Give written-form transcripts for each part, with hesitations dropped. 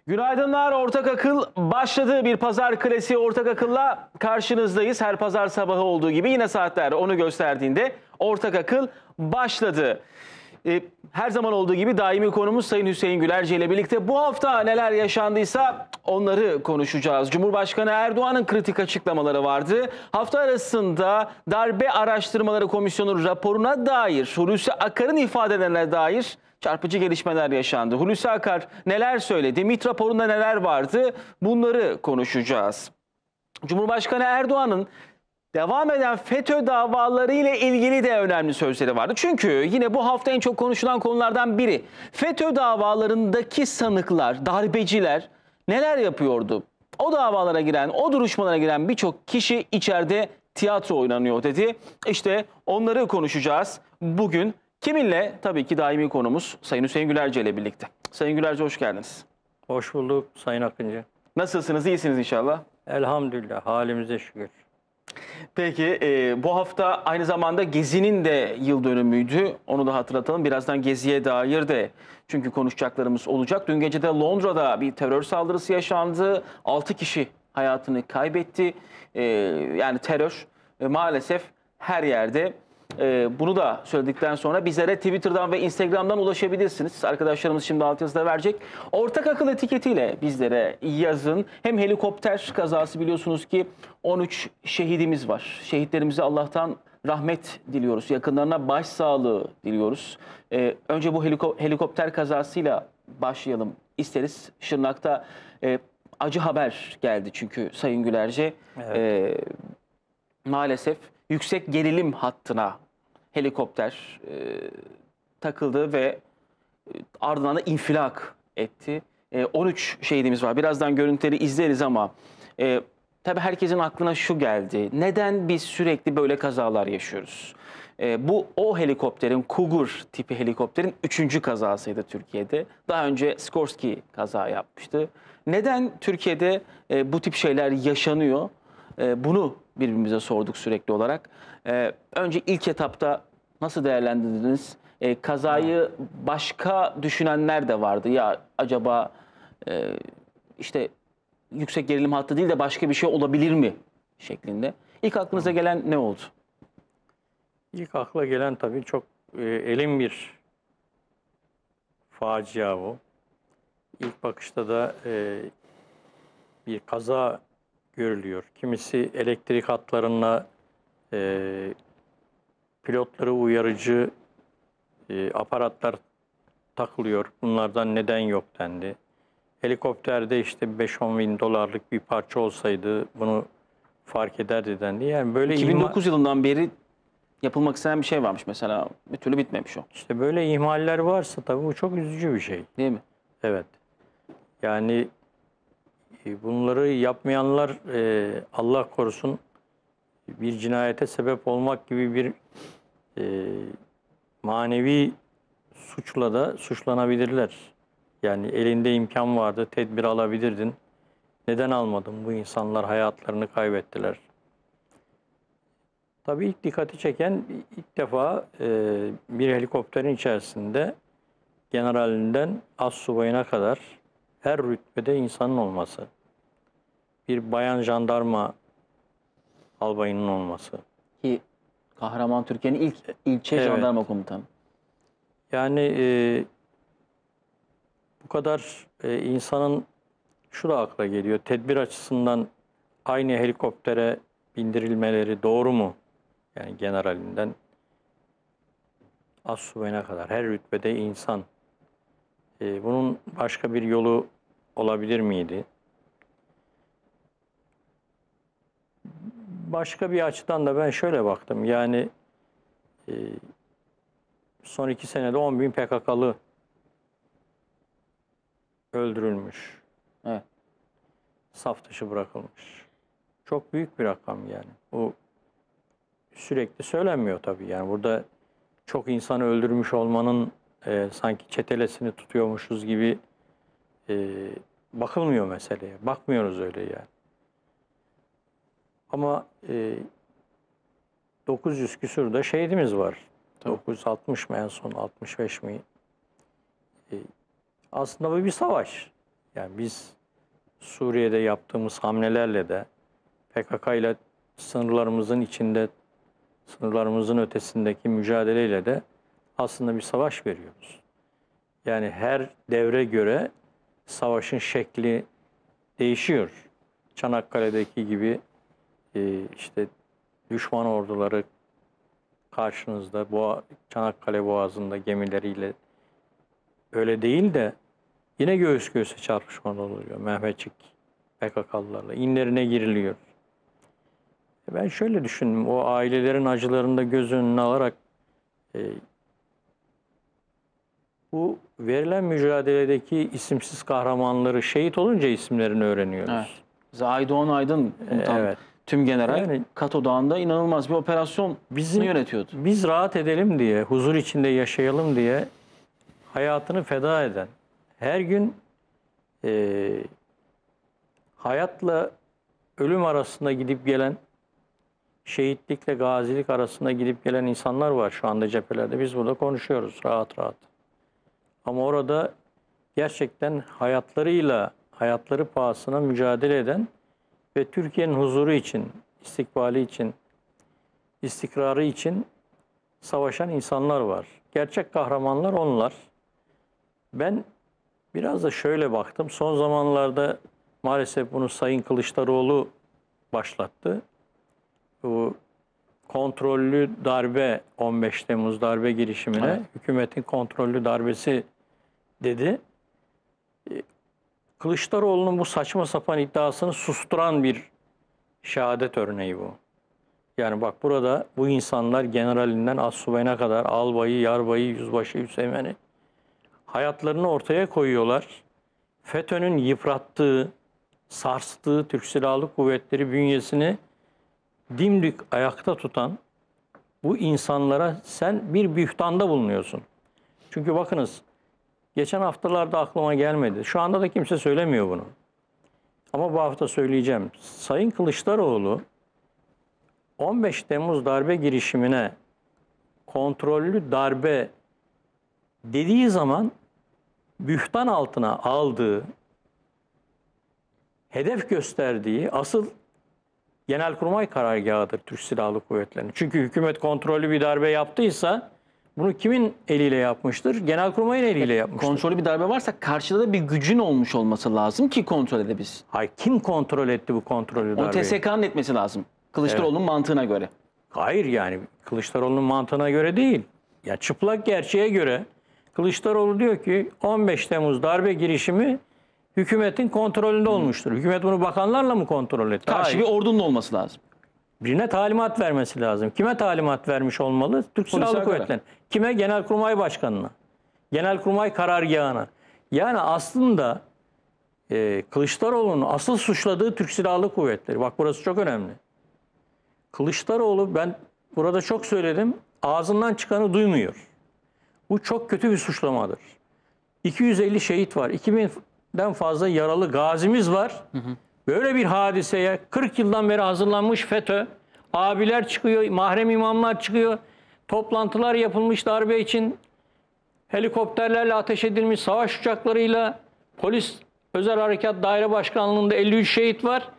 Günaydınlar. Ortak Akıl başladı. Bir pazar klasiği Ortak Akıl'la karşınızdayız. Her pazar sabahı olduğu gibi yine saatler onu gösterdiğinde Ortak Akıl başladı. Her zaman olduğu gibi daimi konumuz Sayın Hüseyin Gülerci ile birlikte bu hafta neler yaşandıysa onları konuşacağız. Cumhurbaşkanı Erdoğan'ın kritik açıklamaları vardı. Hafta arasında Darbe Araştırmaları Komisyonu raporuna dair, Hulusi Akar'ın ifadelerine dair çarpıcı gelişmeler yaşandı. Hulusi Akar neler söyledi? MİT raporunda neler vardı? Bunları konuşacağız. Cumhurbaşkanı Erdoğan'ın devam eden FETÖ davaları ile ilgili de önemli sözleri vardı. Çünkü yine bu hafta en çok konuşulan konulardan biri. FETÖ davalarındaki sanıklar, darbeciler neler yapıyordu? O davalara giren, o duruşmalara giren birçok kişi içeride tiyatro oynanıyor dedi. İşte onları konuşacağız bugün. Kiminle? Tabii ki daimi konumuz Sayın Hüseyin Gülerci ile birlikte. Sayın Gülerci hoş geldiniz. Hoş bulduk Sayın Akıncı. Nasılsınız? İyisiniz inşallah. Elhamdülillah, halimize şükür. Peki bu hafta aynı zamanda Gezi'nin de yıl dönümüydü. Onu da hatırlatalım. Birazdan Gezi'ye dair de çünkü konuşacaklarımız olacak. Dün gece de Londra'da bir terör saldırısı yaşandı. 6 kişi hayatını kaybetti. Yani terör maalesef her yerde. Bunu da söyledikten sonra bizlere Twitter'dan ve Instagram'dan ulaşabilirsiniz. Arkadaşlarımız şimdi altyazıda verecek. Ortak Akıl etiketiyle bizlere yazın. Hem helikopter kazası biliyorsunuz ki 13 şehidimiz var. Şehitlerimize Allah'tan rahmet diliyoruz. Yakınlarına başsağlığı diliyoruz. Önce bu helikopter kazasıyla başlayalım isteriz. Şırnak'ta acı haber geldi çünkü Sayın Gülerci. Evet. Maalesef yüksek gerilim hattına helikopter takıldı ve ardından da infilak etti. 13 şehidimiz var. Birazdan görüntüleri izleriz ama tabii herkesin aklına şu geldi. Neden biz sürekli böyle kazalar yaşıyoruz? Bu o helikopterin, Cougar tipi helikopterin 3. kazasıydı Türkiye'de. Daha önce Skorsky kaza yapmıştı. Neden Türkiye'de bu tip şeyler yaşanıyor? Bunu birbirimize sorduk sürekli olarak. Önce ilk etapta nasıl değerlendirdiniz? Kazayı başka düşünenler de vardı. Ya acaba işte yüksek gerilim hattı değil de başka bir şey olabilir mi şeklinde. İlk aklınıza gelen ne oldu? İlk akla gelen tabii çok elin bir facia bu. İlk bakışta da bir kaza görülüyor. Kimisi elektrik hatlarına pilotları uyarıcı aparatlar takılıyor. Bunlardan neden yok dendi. Helikopterde işte 5-10 bin dolarlık bir parça olsaydı bunu fark ederdi dendi. Yani böyle 2009 yılından beri yapılmak istenen bir şey varmış mesela. Bir türlü bitmemiş o. İşte böyle ihmaller varsa tabii bu çok üzücü bir şey. Değil mi? Evet. Yani bunları yapmayanlar Allah korusun bir cinayete sebep olmak gibi bir manevi suçla da suçlanabilirler. Yani elinde imkan vardı, tedbir alabilirdin. Neden almadın? Bu insanlar hayatlarını kaybettiler. Tabii ilk dikkati çeken ilk defa bir helikopterin içerisinde generalinden astsubayına kadar her rütbede insanın olması. Bir bayan jandarma albayının olması. Ki Kahraman Türkiye'nin ilk ilçe Evet. jandarma komutanı. Yani bu kadar insanın şu da akla geliyor. Tedbir açısından aynı helikoptere bindirilmeleri doğru mu? Yani generalinden astsubayına kadar her rütbede insan. Bunun başka bir yolu olabilir miydi? Başka bir açıdan da ben şöyle baktım. Yani son 2 senede 10 bin PKK'lı öldürülmüş. Evet. Saf dışı bırakılmış. Çok büyük bir rakam yani. Bu sürekli söylenmiyor tabii. Yani burada çok insanı öldürmüş olmanın sanki çetelesini tutuyormuşuz gibi bakılmıyor meseleye. Bakmıyoruz öyle yani. Ama 900 küsur da şehidimiz var. Tabii. 960 mı en son 65 mi? Aslında bu bir savaş. Yani biz Suriye'de yaptığımız hamlelerle de PKK ile sınırlarımızın içinde, sınırlarımızın ötesindeki mücadeleyle de aslında bir savaş veriyoruz. Yani her devre göre savaşın şekli değişiyor. Çanakkale'deki gibi işte düşman orduları karşınızda Çanakkale Boğazı'nda gemileriyle öyle değil de yine göğüs göğüse çarpışmalar oluyor. Mehmetçik PKK'lılarla inlerine giriliyor. Ben şöyle düşündüm. O ailelerin acılarını da göz önüne alarak bu verilen mücadeledeki isimsiz kahramanları şehit olunca isimlerini öğreniyoruz. Evet. Zahid Aydın komutan, Evet. tüm general Yani Kato Dağı'nda inanılmaz bir operasyon yönetiyordu. Biz rahat edelim diye, huzur içinde yaşayalım diye hayatını feda eden, her gün hayatla ölüm arasında gidip gelen, şehitlikle gazilik arasında gidip gelen insanlar var şu anda cephelerde. Biz burada konuşuyoruz rahat rahat. Ama orada gerçekten hayatları pahasına mücadele eden ve Türkiye'nin huzuru için, istikbali için, istikrarı için savaşan insanlar var. Gerçek kahramanlar onlar. Ben biraz da şöyle baktım. Son zamanlarda maalesef bunu Sayın Kılıçdaroğlu başlattı. Bu kontrollü darbe, 15 Temmuz darbe girişimine, evet, hükümetin kontrollü darbesi dedi. Kılıçdaroğlu'nun bu saçma sapan iddiasını susturan bir şehadet örneği bu. Yani bak, burada bu insanlar generalinden astsubayına kadar, albayı, yarbayı, yüzbaşı, üsteğmeni hayatlarını ortaya koyuyorlar. FETÖ'nün yıprattığı, sarstığı Türk Silahlı Kuvvetleri bünyesini dimdik ayakta tutan bu insanlara sen bir bühtanda bulunuyorsun. Çünkü bakınız, geçen haftalarda aklıma gelmedi. Şu anda da kimse söylemiyor bunu. Ama bu hafta söyleyeceğim. Sayın Kılıçdaroğlu 15 Temmuz darbe girişimine kontrollü darbe dediği zaman bühtan altına aldığı, hedef gösterdiği asıl Genelkurmay karargahıdır Türk Silahlı Kuvvetleri'nin. Çünkü hükümet kontrollü bir darbe yaptıysa bunu kimin eliyle yapmıştır? Genelkurmay'ın eliyle yapmıştır. Kontrollü bir darbe varsa karşıda da bir gücün olmuş olması lazım ki kontrol edebilsin. Hayır, kim kontrol etti bu kontrollü Onu darbeyi? TSK'nın etmesi lazım. Kılıçdaroğlu'nun mantığına göre. Hayır, yani Kılıçdaroğlu'nun mantığına göre değil. Ya çıplak gerçeğe göre Kılıçdaroğlu diyor ki 15 Temmuz darbe girişimi hükümetin kontrolünde olmuştur. Hükümet bunu bakanlarla mı kontrol etti? Karşı Hayır. bir ordunun olması lazım. Birine talimat vermesi lazım. Kime talimat vermiş olmalı? Türk Silahlı Polise göre. Kuvvetleri'ne. Kime? Genelkurmay Başkanı'na. Genelkurmay karargahına. Yani aslında Kılıçdaroğlu'nun asıl suçladığı Türk Silahlı Kuvvetleri. Bak, burası çok önemli. Kılıçdaroğlu, ben burada çok söyledim, ağzından çıkanı duymuyor. Bu çok kötü bir suçlamadır. 250 şehit var. 2000'den fazla yaralı gazimiz var. Böyle bir hadiseye 40 yıldan beri hazırlanmış FETÖ, abiler çıkıyor, mahrem imamlar çıkıyor, toplantılar yapılmış darbe için, helikopterlerle ateş edilmiş, savaş uçaklarıyla, polis özel harekat daire başkanlığında 53 şehit var.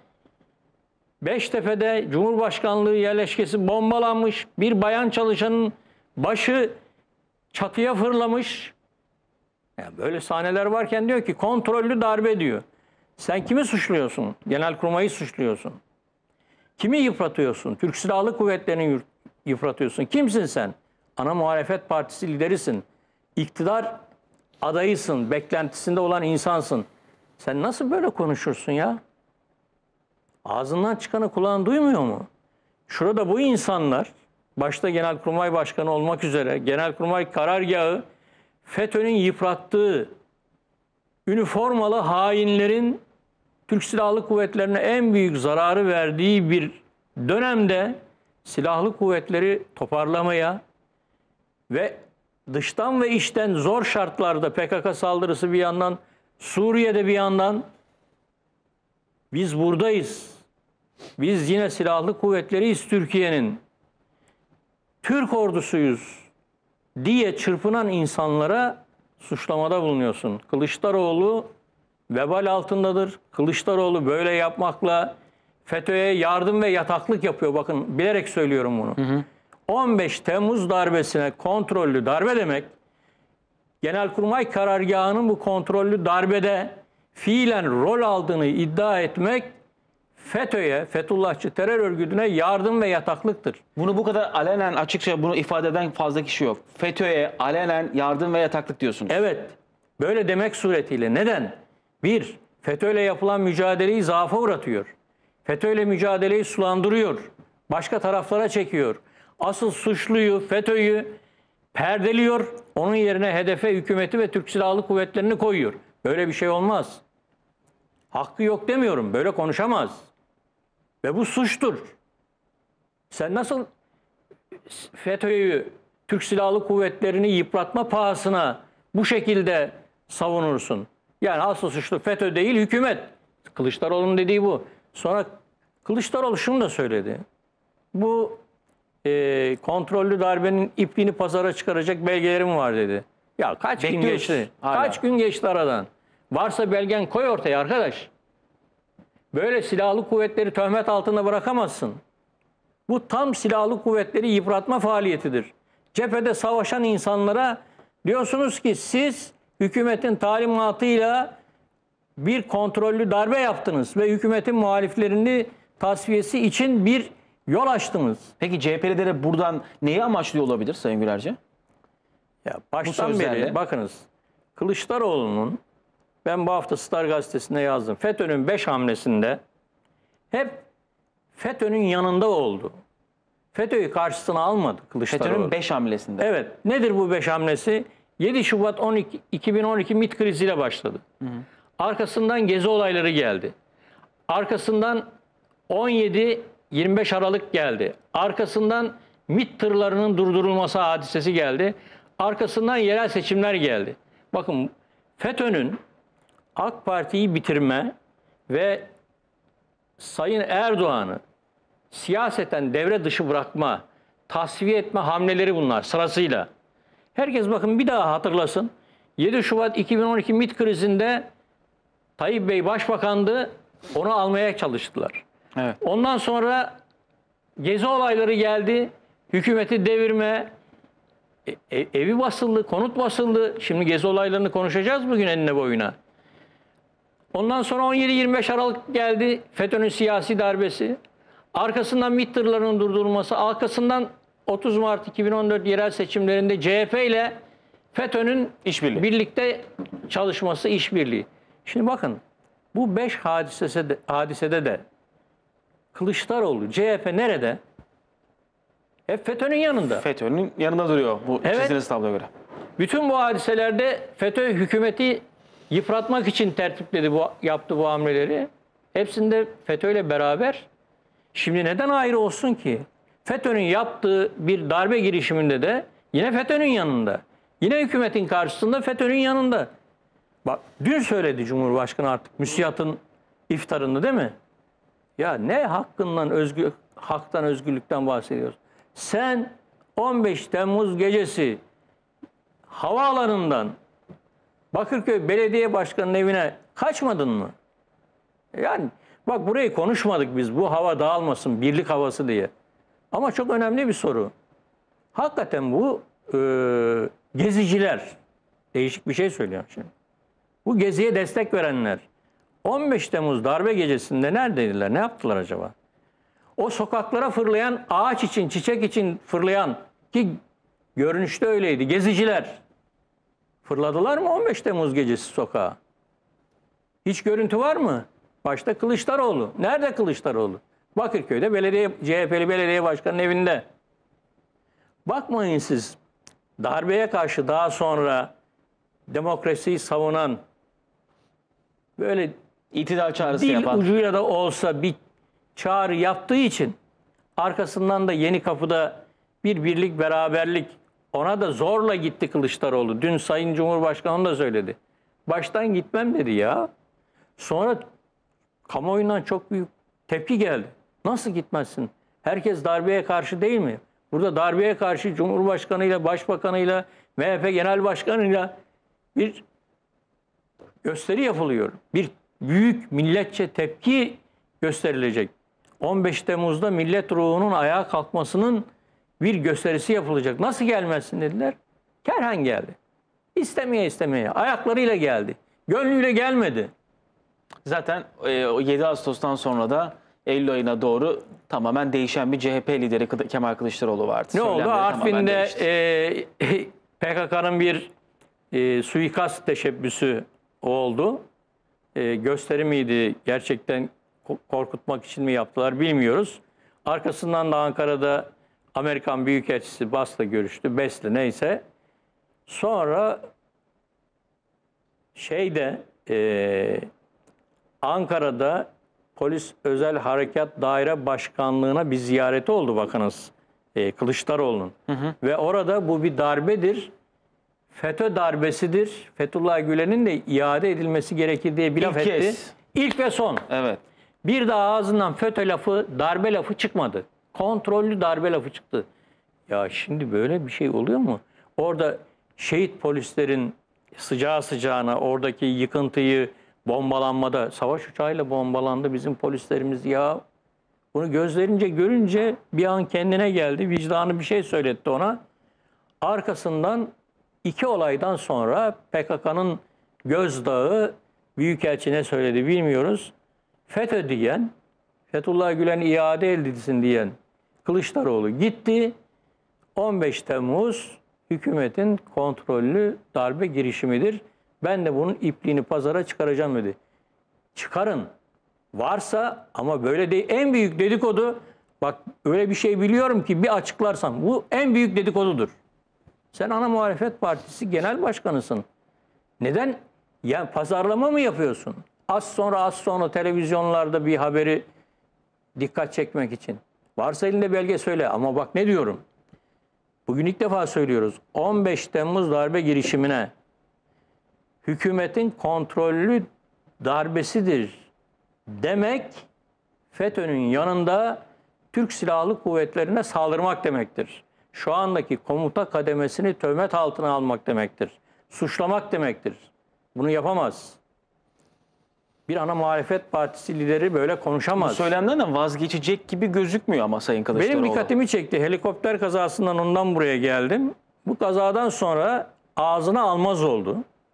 Beştepe'de Cumhurbaşkanlığı yerleşkesi bombalanmış, bir bayan çalışanın başı çatıya fırlamış. Yani böyle sahneler varken diyor ki kontrollü darbe diyor. Sen kimi suçluyorsun? Genelkurmay'ı suçluyorsun. Kimi yıpratıyorsun? Türk Silahlı Kuvvetleri'ni yıpratıyorsun. Kimsin sen? Ana muhalefet partisi liderisin. İktidar adayısın. Beklentisinde olan insansın. Sen nasıl böyle konuşursun ya? Ağzından çıkanı kulağın duymuyor mu? Şurada bu insanlar, başta Genelkurmay Başkanı olmak üzere Genelkurmay karargahı, FETÖ'nün yıprattığı üniformalı hainlerin Türk Silahlı Kuvvetleri'ne en büyük zararı verdiği bir dönemde silahlı kuvvetleri toparlamaya ve dıştan ve içten zor şartlarda PKK saldırısı bir yandan, Suriye'de bir yandan biz buradayız. Biz yine silahlı kuvvetleriyiz Türkiye'nin. Türk ordusuyuz diye çırpınan insanlara suçlamada bulunuyorsun. Kılıçdaroğlu vebal altındadır. Kılıçdaroğlu böyle yapmakla FETÖ'ye yardım ve yataklık yapıyor. Bakın bilerek söylüyorum bunu. 15 Temmuz darbesine kontrollü darbe demek, Genelkurmay karargahının bu kontrollü darbede fiilen rol aldığını iddia etmek FETÖ'ye, Fethullahçı terör örgütüne yardım ve yataklıktır. Bunu bu kadar alenen açıkça bunu ifade eden fazla kişi yok. FETÖ'ye alenen yardım ve yataklık diyorsunuz. Evet, böyle demek suretiyle neden? Bir, FETÖ'yle yapılan mücadeleyi zaafa uğratıyor. FETÖ'yle mücadeleyi sulandırıyor. Başka taraflara çekiyor. Asıl suçluyu, FETÖ'yü perdeliyor. Onun yerine hedefe hükümeti ve Türk Silahlı Kuvvetleri'ni koyuyor. Böyle bir şey olmaz. Hakkı yok demiyorum. Böyle konuşamaz. Ve bu suçtur. Sen nasıl FETÖ'yü, Türk Silahlı Kuvvetleri'ni yıpratma pahasına bu şekilde savunursun? Yani asıl suçlu FETÖ değil, hükümet. Kılıçdaroğlu'nun dediği bu. Sonra Kılıçdaroğlu şunu da söyledi. Bu kontrollü darbenin ipliğini pazara çıkaracak belgelerim var dedi. Ya kaç gün Bekliyoruz geçti? hala. Kaç gün geçti aradan? Varsa belgen koy ortaya arkadaş. Böyle silahlı kuvvetleri töhmet altında bırakamazsın. Bu tam silahlı kuvvetleri yıpratma faaliyetidir. Cephede savaşan insanlara diyorsunuz ki siz hükümetin talimatıyla bir kontrollü darbe yaptınız ve hükümetin muhaliflerini tasfiyesi için bir yol açtınız. Peki CHP'lilere buradan neyi amaçlıyor olabilir Sayın Gülerci? Ya baştan sözlerle. beri bakınız Kılıçdaroğlu'nun, ben bu hafta Star Gazetesi'nde yazdım, FETÖ'nün 5 hamlesinde hep FETÖ'nün yanında oldu. FETÖ'yü karşısına almadı Kılıçdaroğlu. FETÖ'nün 5 hamlesinde. Evet. Nedir bu 5 hamlesi? 7 Şubat 2012 MİT kriziyle başladı. Arkasından gezi olayları geldi. Arkasından 17-25 Aralık geldi. Arkasından MİT tırlarının durdurulması hadisesi geldi. Arkasından yerel seçimler geldi. Bakın FETÖ'nün AK Parti'yi bitirme ve Sayın Erdoğan'ı siyaseten devre dışı bırakma, tasfiye etme hamleleri bunlar sırasıyla. Herkes bakın bir daha hatırlasın. 7 Şubat 2012 MİT krizinde Tayyip Bey başbakandı, onu almaya çalıştılar. Evet. Ondan sonra gezi olayları geldi, hükümeti devirme, evi basıldı, konut basıldı. Şimdi gezi olaylarını konuşacağız bugün enine boyuna. Ondan sonra 17-25 Aralık geldi, FETÖ'nün siyasi darbesi. Arkasından MİT tırlarının durdurulması, arkasından 30 Mart 2014 yerel seçimlerinde CHP ile FETÖ'nün İşbirliği. birlikte çalışması, işbirliği. Şimdi bakın bu 5 hadisede de Kılıçdaroğlu, CHP nerede? Hep FETÖ'nün yanında. FETÖ'nün yanında duruyor bu Evet. çizdiğiniz tabloya göre. Bütün bu hadiselerde FETÖ hükümeti yıpratmak için tertipledi, yaptı bu hamleleri. Hepsinde FETÖ ile beraber. Şimdi neden ayrı olsun ki? FETÖ'nün yaptığı bir darbe girişiminde de yine FETÖ'nün yanında. Yine hükümetin karşısında FETÖ'nün yanında. Bak dün söyledi Cumhurbaşkanı artık müsiyatın iftarında değil mi? Ya ne hakkından, haktan, özgürlükten bahsediyorsun? Sen 15 Temmuz gecesi havaalanından Bakırköy Belediye Başkanı'nın evine kaçmadın mı? Yani bak burayı konuşmadık biz, bu hava dağılmasın, birlik havası diye. Ama çok önemli bir soru. Hakikaten bu geziciler, değişik bir şey söylüyorum şimdi. Bu geziye destek verenler 15 Temmuz darbe gecesinde neredeydiler, ne yaptılar acaba? O sokaklara fırlayan, ağaç için, çiçek için fırlayan, ki görünüşte öyleydi, geziciler fırladılar mı 15 Temmuz gecesi sokağa? Hiç görüntü var mı? Başta Kılıçdaroğlu. Nerede Kılıçdaroğlu? Bakırköy'de CHP'li belediye başkanının evinde. Bakmayın siz, darbeye karşı daha sonra demokrasiyi savunan, böyle İtidal çağrısı dil yapan. ucuyla da olsa bir çağrı yaptığı için arkasından da Yenikapı'da bir birlik, beraberlik, ona da zorla gitti Kılıçdaroğlu. Dün Sayın Cumhurbaşkanı da söyledi. Baştan gitmem dedi ya. Sonra kamuoyundan çok büyük tepki geldi. Nasıl gitmezsin? Herkes darbeye karşı değil mi? Burada darbeye karşı Cumhurbaşkanıyla, Başbakanıyla, MHP Genel Başkanıyla bir gösteri yapılıyor. Bir büyük milletçe tepki gösterilecek. 15 Temmuz'da millet ruhunun ayağa kalkmasının bir gösterisi yapılacak. Nasıl gelmezsin dediler. Kerhen geldi. İstemeye istemeye. Ayaklarıyla geldi. Gönlüyle gelmedi. Zaten o 7 Ağustos'tan sonra da Eylül ayına doğru tamamen değişen bir CHP lideri Kemal Kılıçdaroğlu vardı. Ne oldu? Söylemleri tamamen Artvin'de değişti. PKK'nın bir suikast teşebbüsü oldu. Gösteri miydi? Gerçekten korkutmak için mi yaptılar bilmiyoruz. Arkasından da Ankara'da Amerikan Büyükelçisi Bass'la görüştü. Bess'le neyse. Sonra Ankara'da Polis Özel Harekat Daire Başkanlığı'na bir ziyareti oldu bakanız Kılıçdaroğlu'nun. Ve orada bu bir darbedir. FETÖ darbesidir. Fethullah Gülen'in de iade edilmesi gerekir diye bir laf İlk etti. kez. İlk ve son. Evet. Bir daha ağzından FETÖ lafı, darbe lafı çıkmadı. Kontrollü darbe lafı çıktı. Ya şimdi böyle bir şey oluyor mu? Orada şehit polislerin sıcağı sıcağına oradaki yıkıntıyı bombalanmada, savaş uçağıyla bombalandı bizim polislerimiz ya. Bunu gözlerince görünce bir an kendine geldi. Vicdanı bir şey söyletti ona. Arkasından 2 olaydan sonra PKK'nın gözdağı Büyükelçi ne söyledi bilmiyoruz. FETÖ diyen, Fethullah Gülen iade edilsin diyen Kılıçdaroğlu gitti. 15 Temmuz hükümetin kontrollü darbe girişimidir. Ben de bunun ipliğini pazara çıkaracağım dedi. Çıkarın. Varsa ama böyle değil. En büyük dedikodu, bak öyle bir şey biliyorum ki bir açıklarsam bu en büyük dedikodudur. Sen ana muhalefet partisi genel başkanısın. Neden? Yani pazarlama mı yapıyorsun? Az sonra televizyonlarda bir haberi dikkat çekmek için. Varsa elinde belge söyle. Ama bak ne diyorum. Bugün ilk defa söylüyoruz. 15 Temmuz darbe girişimine hükümetin kontrollü darbesidir demek FETÖ'nün yanında Türk Silahlı Kuvvetleri'ne saldırmak demektir. Şu andaki komuta kademesini töhmet altına almak demektir. Suçlamak demektir. Bunu yapamaz. Bir ana muhalefet partisi lideri böyle konuşamaz. Bu söylemden de vazgeçecek gibi gözükmüyor ama Sayın Kılıçdaroğlu. Benim dikkatimi çekti. Helikopter kazasından ondan buraya geldim. Bu kazadan sonra ağzına almaz oldu.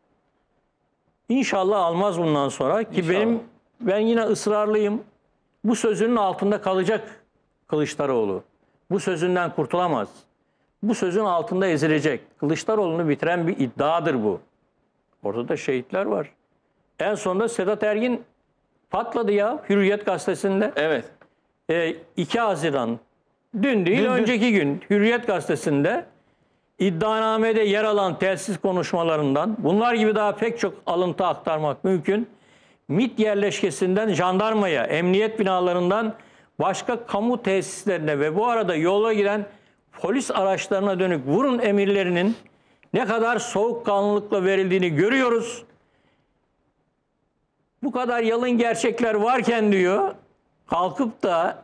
İnşallah almaz bundan sonra ki İnşallah. ben yine ısrarlıyım. Bu sözünün altında kalacak Kılıçdaroğlu. Bu sözünden kurtulamaz. Bu sözün altında ezilecek. Kılıçdaroğlu'nu bitiren bir iddiadır bu. Orada da şehitler var. En sonunda Sedat Ergin patladı ya Hürriyet Gazetesi'nde. Evet. 2 Haziran dün değil Dün. önceki gün Hürriyet Gazetesi'nde iddianamede yer alan telsiz konuşmalarından bunlar gibi daha pek çok alıntı aktarmak mümkün. MİT yerleşkesinden jandarmaya, emniyet binalarından başka kamu tesislerine ve bu arada yola giren polis araçlarına dönük vurun emirlerinin ne kadar soğukkanlılıkla verildiğini görüyoruz. Bu kadar yalın gerçekler varken diyor, kalkıp da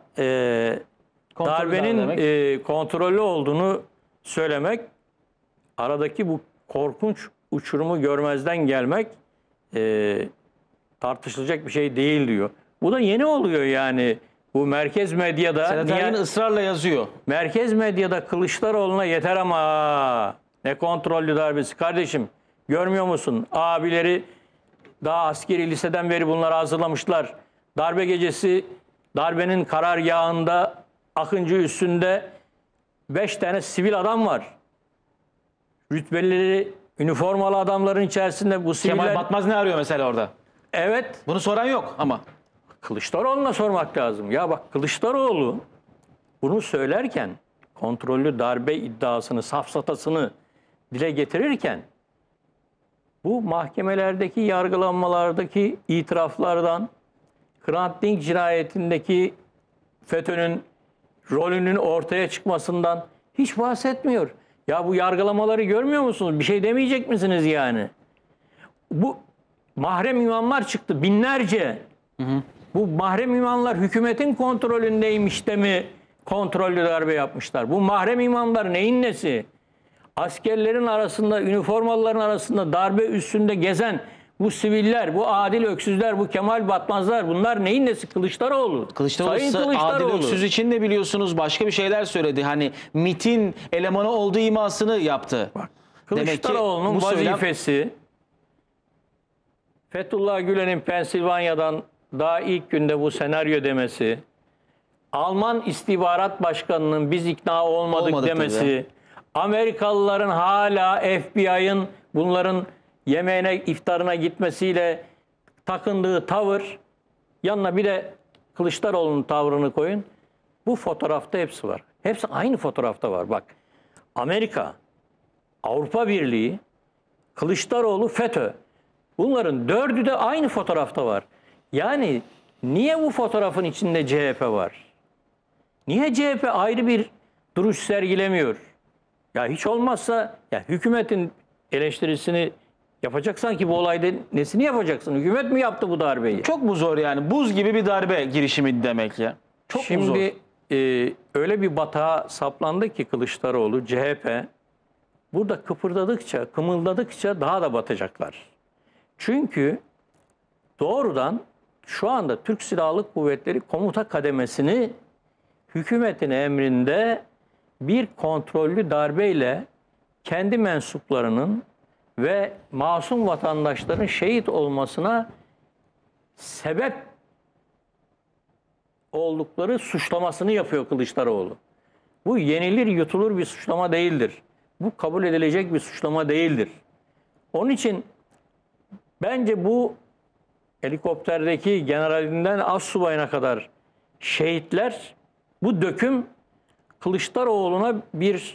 darbenin kontrollü olduğunu söylemek, aradaki bu korkunç uçurumu görmezden gelmek tartışılacak bir şey değil diyor. Bu da yeni oluyor yani. Bu merkez medyada Sedat Ergin ısrarla yazıyor. merkez medyada Kılıçdaroğlu'na yeter ama ne kontrollü darbesi kardeşim, görmüyor musun? Abileri daha askeri liseden beri bunları hazırlamışlar. Darbe gecesi darbenin karargahında Akıncı üstünde 5 tane sivil adam var. Rütbelileri, üniformalı adamların içerisinde bu siviller... Kemal Batmaz ne arıyor mesela orada? Evet. Bunu soran yok ama. Kılıçdaroğlu'na sormak lazım. Ya bak Kılıçdaroğlu bunu söylerken kontrollü darbe iddiasını, safsatasını dile getirirken bu mahkemelerdeki yargılanmalardaki itiraflardan, Hrant Dink cinayetindeki FETÖ'nün rolünün ortaya çıkmasından hiç bahsetmiyor. Ya bu yargılamaları görmüyor musunuz? Bir şey demeyecek misiniz yani? Bu mahrem imamlar çıktı binlerce. Bu mahrem imamlar hükümetin kontrolündeymiş de mi kontrollü darbe yapmışlar? Bu mahrem imamlar neyin nesi? Askerlerin arasında, üniformalıların arasında darbe üstünde gezen Bu siviller, bu Adil Öksüzler, bu Kemal Batmazlar, bunlar neyin nesi? Kılıçdaroğlu. Kılıçdaroğlu, Sayın Adil Kılıçdaroğlu. Öksüz için de biliyorsunuz başka bir şeyler söyledi. Hani MİT'in elemanı olduğu imasını yaptı. Demek ki Kılıçdaroğlu'nun bu söylem- vazifesi Fethullah Gülen'in Pensilvanya'dan daha ilk günde bu senaryo demesi, Alman istihbarat başkanının biz ikna olmadık demesi, dedi. Amerikalıların hala FBI'ın bunların yemeğine, iftarına gitmesiyle takındığı tavır, yanına bir de Kılıçdaroğlu'nun tavrını koyun. Bu fotoğrafta hepsi var. Hepsi aynı fotoğrafta var. Bak, Amerika, Avrupa Birliği, Kılıçdaroğlu, FETÖ. Bunların dördü de aynı fotoğrafta var. Yani niye bu fotoğrafın içinde CHP var? Niye CHP ayrı bir duruş sergilemiyor? Ya hiç olmazsa ya hükümetin eleştirisini yapacaksan ki bu olayda nesini yapacaksın? Hükümet mi yaptı bu darbeyi? Çok mu zor yani? Buz gibi bir darbe girişimi demek ya. Çok mu zor? Şimdi öyle bir batağa saplandı ki Kılıçdaroğlu, CHP burada kıpırdadıkça, kımıldadıkça daha da batacaklar. Çünkü doğrudan şu anda Türk Silahlı Kuvvetleri komuta kademesini hükümetin emrinde bir kontrollü darbeyle kendi mensuplarının ve masum vatandaşların şehit olmasına sebep oldukları suçlamasını yapıyor Kılıçdaroğlu. Bu yenilir yutulur bir suçlama değildir. Bu kabul edilecek bir suçlama değildir. Onun için bence bu helikopterdeki generalinden astsubayına kadar şehitler, bu döküm Kılıçdaroğlu'na bir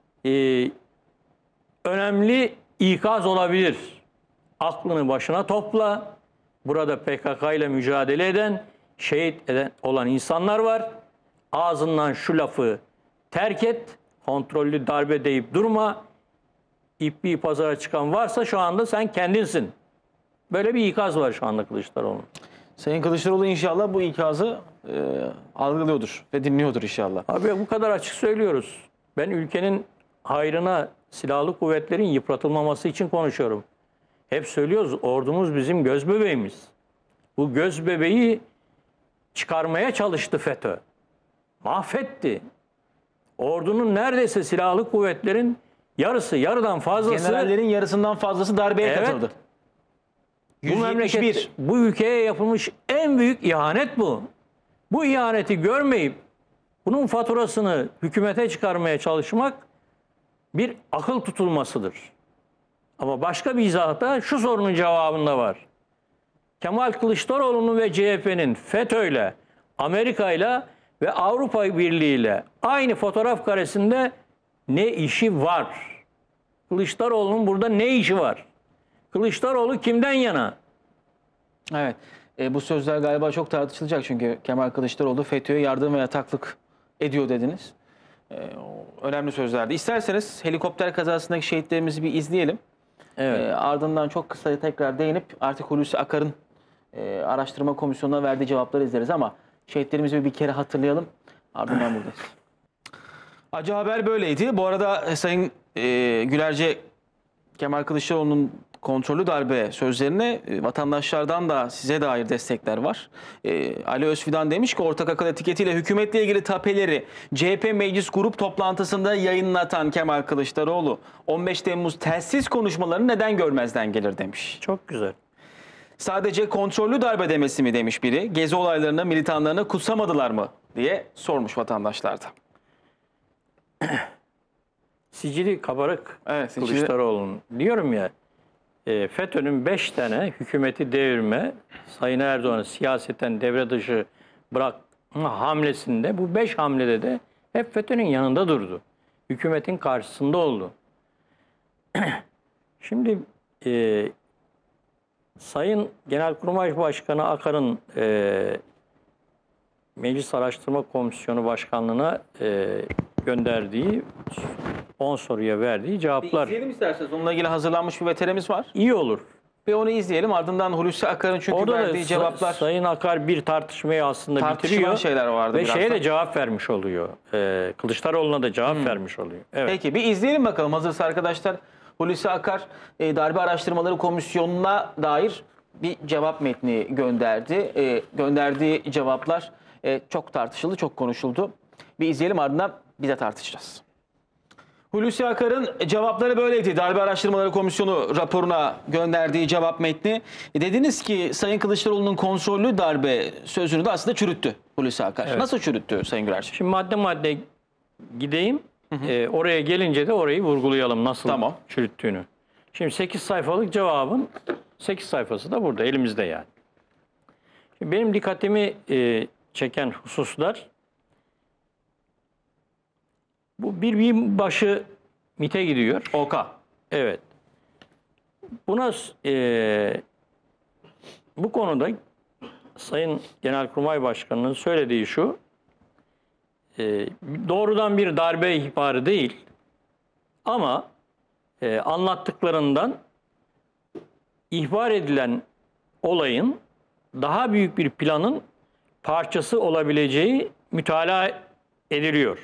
önemli ikaz olabilir. Aklını başına topla. Burada PKK ile mücadele eden, şehit eden olan insanlar var. Ağzından şu lafı terk et. Kontrollü darbe deyip durma. İpli pazara çıkan varsa şu anda sen kendinsin. Böyle bir ikaz var şu anda Kılıçdaroğlu'nun. Sayın Kılıçdaroğlu inşallah bu ikazı algılıyordur ve dinliyordur inşallah. Abi bu kadar açık söylüyoruz. Ben ülkenin hayrına silahlı kuvvetlerin yıpratılmaması için konuşuyorum. Hep söylüyoruz, ordumuz bizim göz bebeğimiz. Bu göz bebeği çıkarmaya çalıştı FETÖ. Mahvetti. Ordunun neredeyse silahlı kuvvetlerin yarısı, yarıdan fazlası... Generallerin yarısından fazlası darbeye Evet. katıldı. Bu memleket, 171. bu ülkeye yapılmış en büyük ihanet bu. Bu ihaneti görmeyip bunun faturasını hükümete çıkarmaya çalışmak bir akıl tutulmasıdır. Ama başka bir izahda şu sorunun cevabında var. Kemal Kılıçdaroğlu'nun ve CHP'nin FETÖ'yle, Amerika'yla ve Avrupa Birliği'yle aynı fotoğraf karesinde ne işi var? Kılıçdaroğlu'nun burada ne işi var? Kılıçdaroğlu kimden yana? Evet. Bu sözler galiba çok tartışılacak çünkü Kemal Kılıçdaroğlu FETÖ'ye yardım ve yataklık ediyor dediniz. Önemli sözlerdi. İsterseniz helikopter kazasındaki şehitlerimizi bir izleyelim. Evet. Ardından çok kısa tekrar değinip artık Hulusi Akar'ın araştırma komisyonuna verdiği cevapları izleriz ama şehitlerimizi bir kere hatırlayalım. Ardından buradayız. Acı haber böyleydi. Bu arada Sayın Gülerce Kemal Kılıçdaroğlu'nun kontrollü darbe sözlerine vatandaşlardan da size dair destekler var. Ali Özfidan demiş ki ortak akıl etiketiyle hükümetle ilgili tapeleri CHP meclis grup toplantısında yayınlatan Kemal Kılıçdaroğlu 15 Temmuz telsiz konuşmalarını neden görmezden gelir demiş. Çok güzel. Sadece kontrollü darbe demesi mi demiş biri. Gezi olaylarını militanlarını kutsamadılar mı diye sormuş vatandaşlar da. Sicili kabarık Evet, sicili- Kılıçdaroğlu'nun. Diyorum ya, FETÖ'nün 5 tane hükümeti devirme, Sayın Erdoğan'ı siyaseten devre dışı bırakma hamlesinde, bu 5 hamlede de hep FETÖ'nün yanında durdu. Hükümetin karşısında oldu. Şimdi Sayın Genelkurmay Başkanı Akar'ın Meclis Araştırma Komisyonu Başkanlığı'na gönderdiği 10 soruya verdiği cevaplar İzleyelim isterseniz. Onunla ilgili hazırlanmış bir veterimiz var. iyi olur. Ve onu izleyelim. Ardından Hulusi Akar'ın çünkü Orada da verdiği cevaplar Sayın Akar bir tartışmayı aslında tartışılan bitiriyor şeyler vardı ve biraz şeye da. de cevap vermiş oluyor. Kılıçdaroğlu'na da cevap vermiş oluyor. Evet. Peki bir izleyelim bakalım hazırsa arkadaşlar. Hulusi Akar Darbe Araştırmaları Komisyonu'na dair bir cevap metni gönderdi. Gönderdiği cevaplar çok tartışıldı, çok konuşuldu. Bir izleyelim, ardından bir de tartışacağız. Hulusi Akar'ın cevapları böyleydi. Darbe Araştırmaları Komisyonu raporuna gönderdiği cevap metni. Dediniz ki Sayın Kılıçdaroğlu'nun kontrollü darbe sözünü de aslında çürüttü Hulusi Akar. Evet. Nasıl çürüttü Sayın Gülerci? Şimdi madde madde gideyim. Oraya gelince de orayı vurgulayalım nasıl Tamam. çürüttüğünü. Şimdi 8 sayfalık cevabın 8 sayfası da burada elimizde yani. Şimdi benim dikkatimi çeken hususlar bu bir binbaşı MİT'e gidiyor. OK. Evet. Buna bu konuda Sayın Genelkurmay Başkanı'nın söylediği şu, doğrudan bir darbe ihbarı değil ama anlattıklarından ihbar edilen olayın daha büyük bir planın parçası olabileceği mütalaa ediliyor.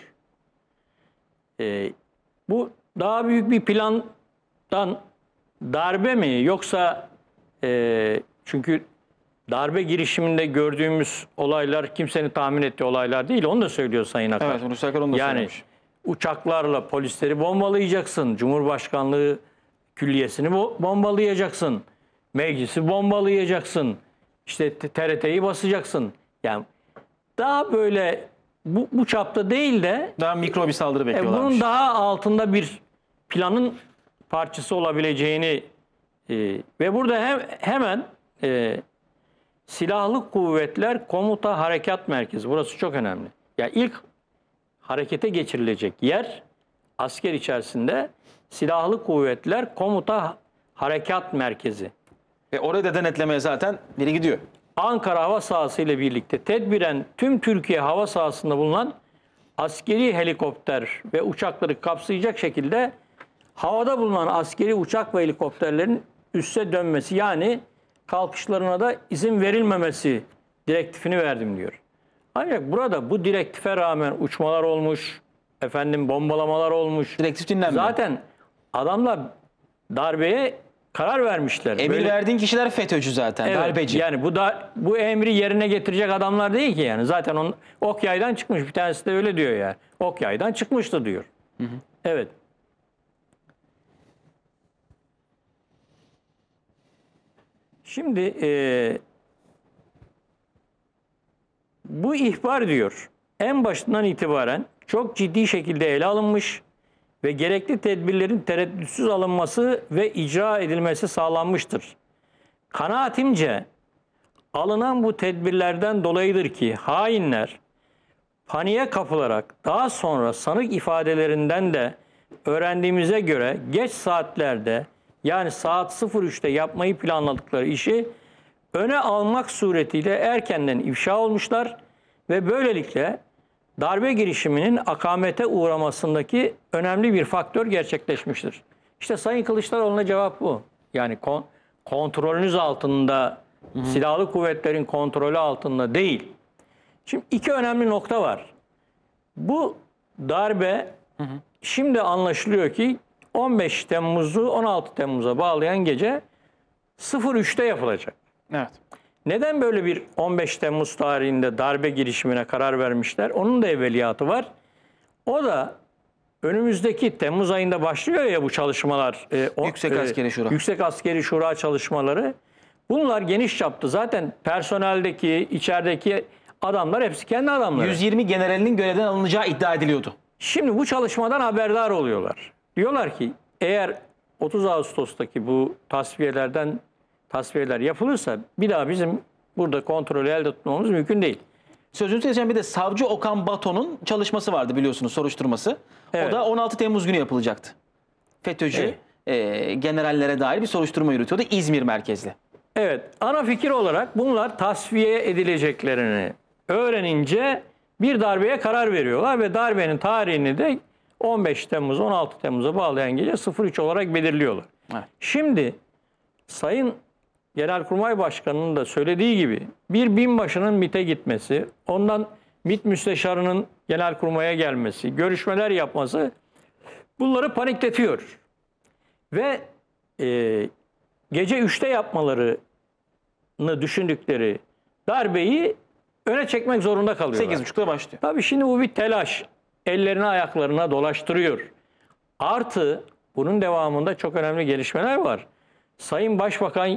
Bu daha büyük bir plandan darbe mi yoksa çünkü darbe girişiminde gördüğümüz olaylar kimsenin tahmin ettiği olaylar değil, onu da söylüyor Sayın Akar. Evet, Hulusi Akar onu da yani söylemiş. uçaklarla polisleri bombalayacaksın, Cumhurbaşkanlığı külliyesini bombalayacaksın, meclisi bombalayacaksın, işte TRT'yi basacaksın. Yani daha böyle bu çapta değil de Daha mikro bir saldırı bekliyorlarmış. bunun daha altında bir planın parçası olabileceğini ve burada hemen Silahlı Kuvvetler Komuta Harekat Merkezi, burası çok önemli. Yani ilk harekete geçirilecek yer asker içerisinde Silahlı Kuvvetler Komuta Harekat Merkezi. Ve oraya da denetlemeye zaten biri gidiyor. Ankara hava sahası ile birlikte tedbiren tüm Türkiye hava sahasında bulunan askeri helikopter ve uçakları kapsayacak şekilde havada bulunan askeri uçak ve helikopterlerin üsse dönmesi, yani kalkışlarına da izin verilmemesi direktifini verdim diyor. Ancak burada bu direktife rağmen uçmalar olmuş, bombalamalar olmuş. Direktif dinlenmiyor. Zaten adamlar darbeye karar vermişler. Emir verdiğin kişiler FETÖ'cü zaten, Evet, darbeci. yani bu emri yerine getirecek adamlar değil ki yani. Zaten ok yaydan çıkmış. Bir tanesi de öyle diyor ya. Ok yaydan çıkmıştı diyor. Evet. Şimdi bu ihbar diyor en başından itibaren çok ciddi şekilde ele alınmış ve gerekli tedbirlerin tereddütsüz alınması ve icra edilmesi sağlanmıştır. Kanaatimce alınan bu tedbirlerden dolayıdır ki hainler paniğe kapılarak daha sonra sanık ifadelerinden de öğrendiğimize göre geç saatlerde, yani saat 03'te yapmayı planladıkları işi öne almak suretiyle erkenden ifşa olmuşlar ve böylelikle darbe girişiminin akamete uğramasındaki önemli bir faktör gerçekleşmiştir. İşte Sayın Kılıçdaroğlu'na cevap bu. Yani kontrolünüz altında, silahlı kuvvetlerin kontrolü altında değil. Şimdi iki önemli nokta var. Bu darbe şimdi anlaşılıyor ki 15 Temmuz'u 16 Temmuz'a bağlayan gece 03'te yapılacak. Evet. Neden böyle bir 15 Temmuz tarihinde darbe girişimine karar vermişler? Onun da evveliyatı var. O da önümüzdeki Temmuz ayında başlıyor ya bu çalışmalar. Yüksek Askeri Şura. Yüksek Askeri Şura çalışmaları. Bunlar geniş çapta. Zaten personeldeki, içerideki adamlar hepsi kendi adamları. 120 generalinin görevden alınacağı iddia ediliyordu. Şimdi bu çalışmadan haberdar oluyorlar. Diyorlar ki eğer 30 Ağustos'taki bu tasfiyeler yapılırsa bir daha bizim burada kontrolü elde tutmamız mümkün değil. Sözünüzü keseceğim, bir de Savcı Okan Bato'nun çalışması vardı biliyorsunuz, soruşturması. Evet. O da 16 Temmuz günü yapılacaktı. FETÖ'cü generallere dair bir soruşturma yürütüyordu İzmir merkezli. Evet, ana fikir olarak bunlar tasfiye edileceklerini öğrenince bir darbeye karar veriyorlar ve darbenin tarihini de 15 Temmuz 16 Temmuz'a bağlayan gece 03 olarak belirliyorlar. Evet. Şimdi Sayın Genelkurmay Başkanı'nın da söylediği gibi bir binbaşının MİT'e gitmesi, ondan MİT müsteşarının Genelkurmay'a gelmesi, görüşmeler yapması bunları panikletiyor. Ve gece 3'te yapmalarını düşündükleri darbeyi öne çekmek zorunda kalıyorlar. 8.30'da başlıyor. Tabii şimdi bu bir telaş. Ellerini ayaklarına dolaştırıyor. Artı bunun devamında çok önemli gelişmeler var. Sayın Başbakan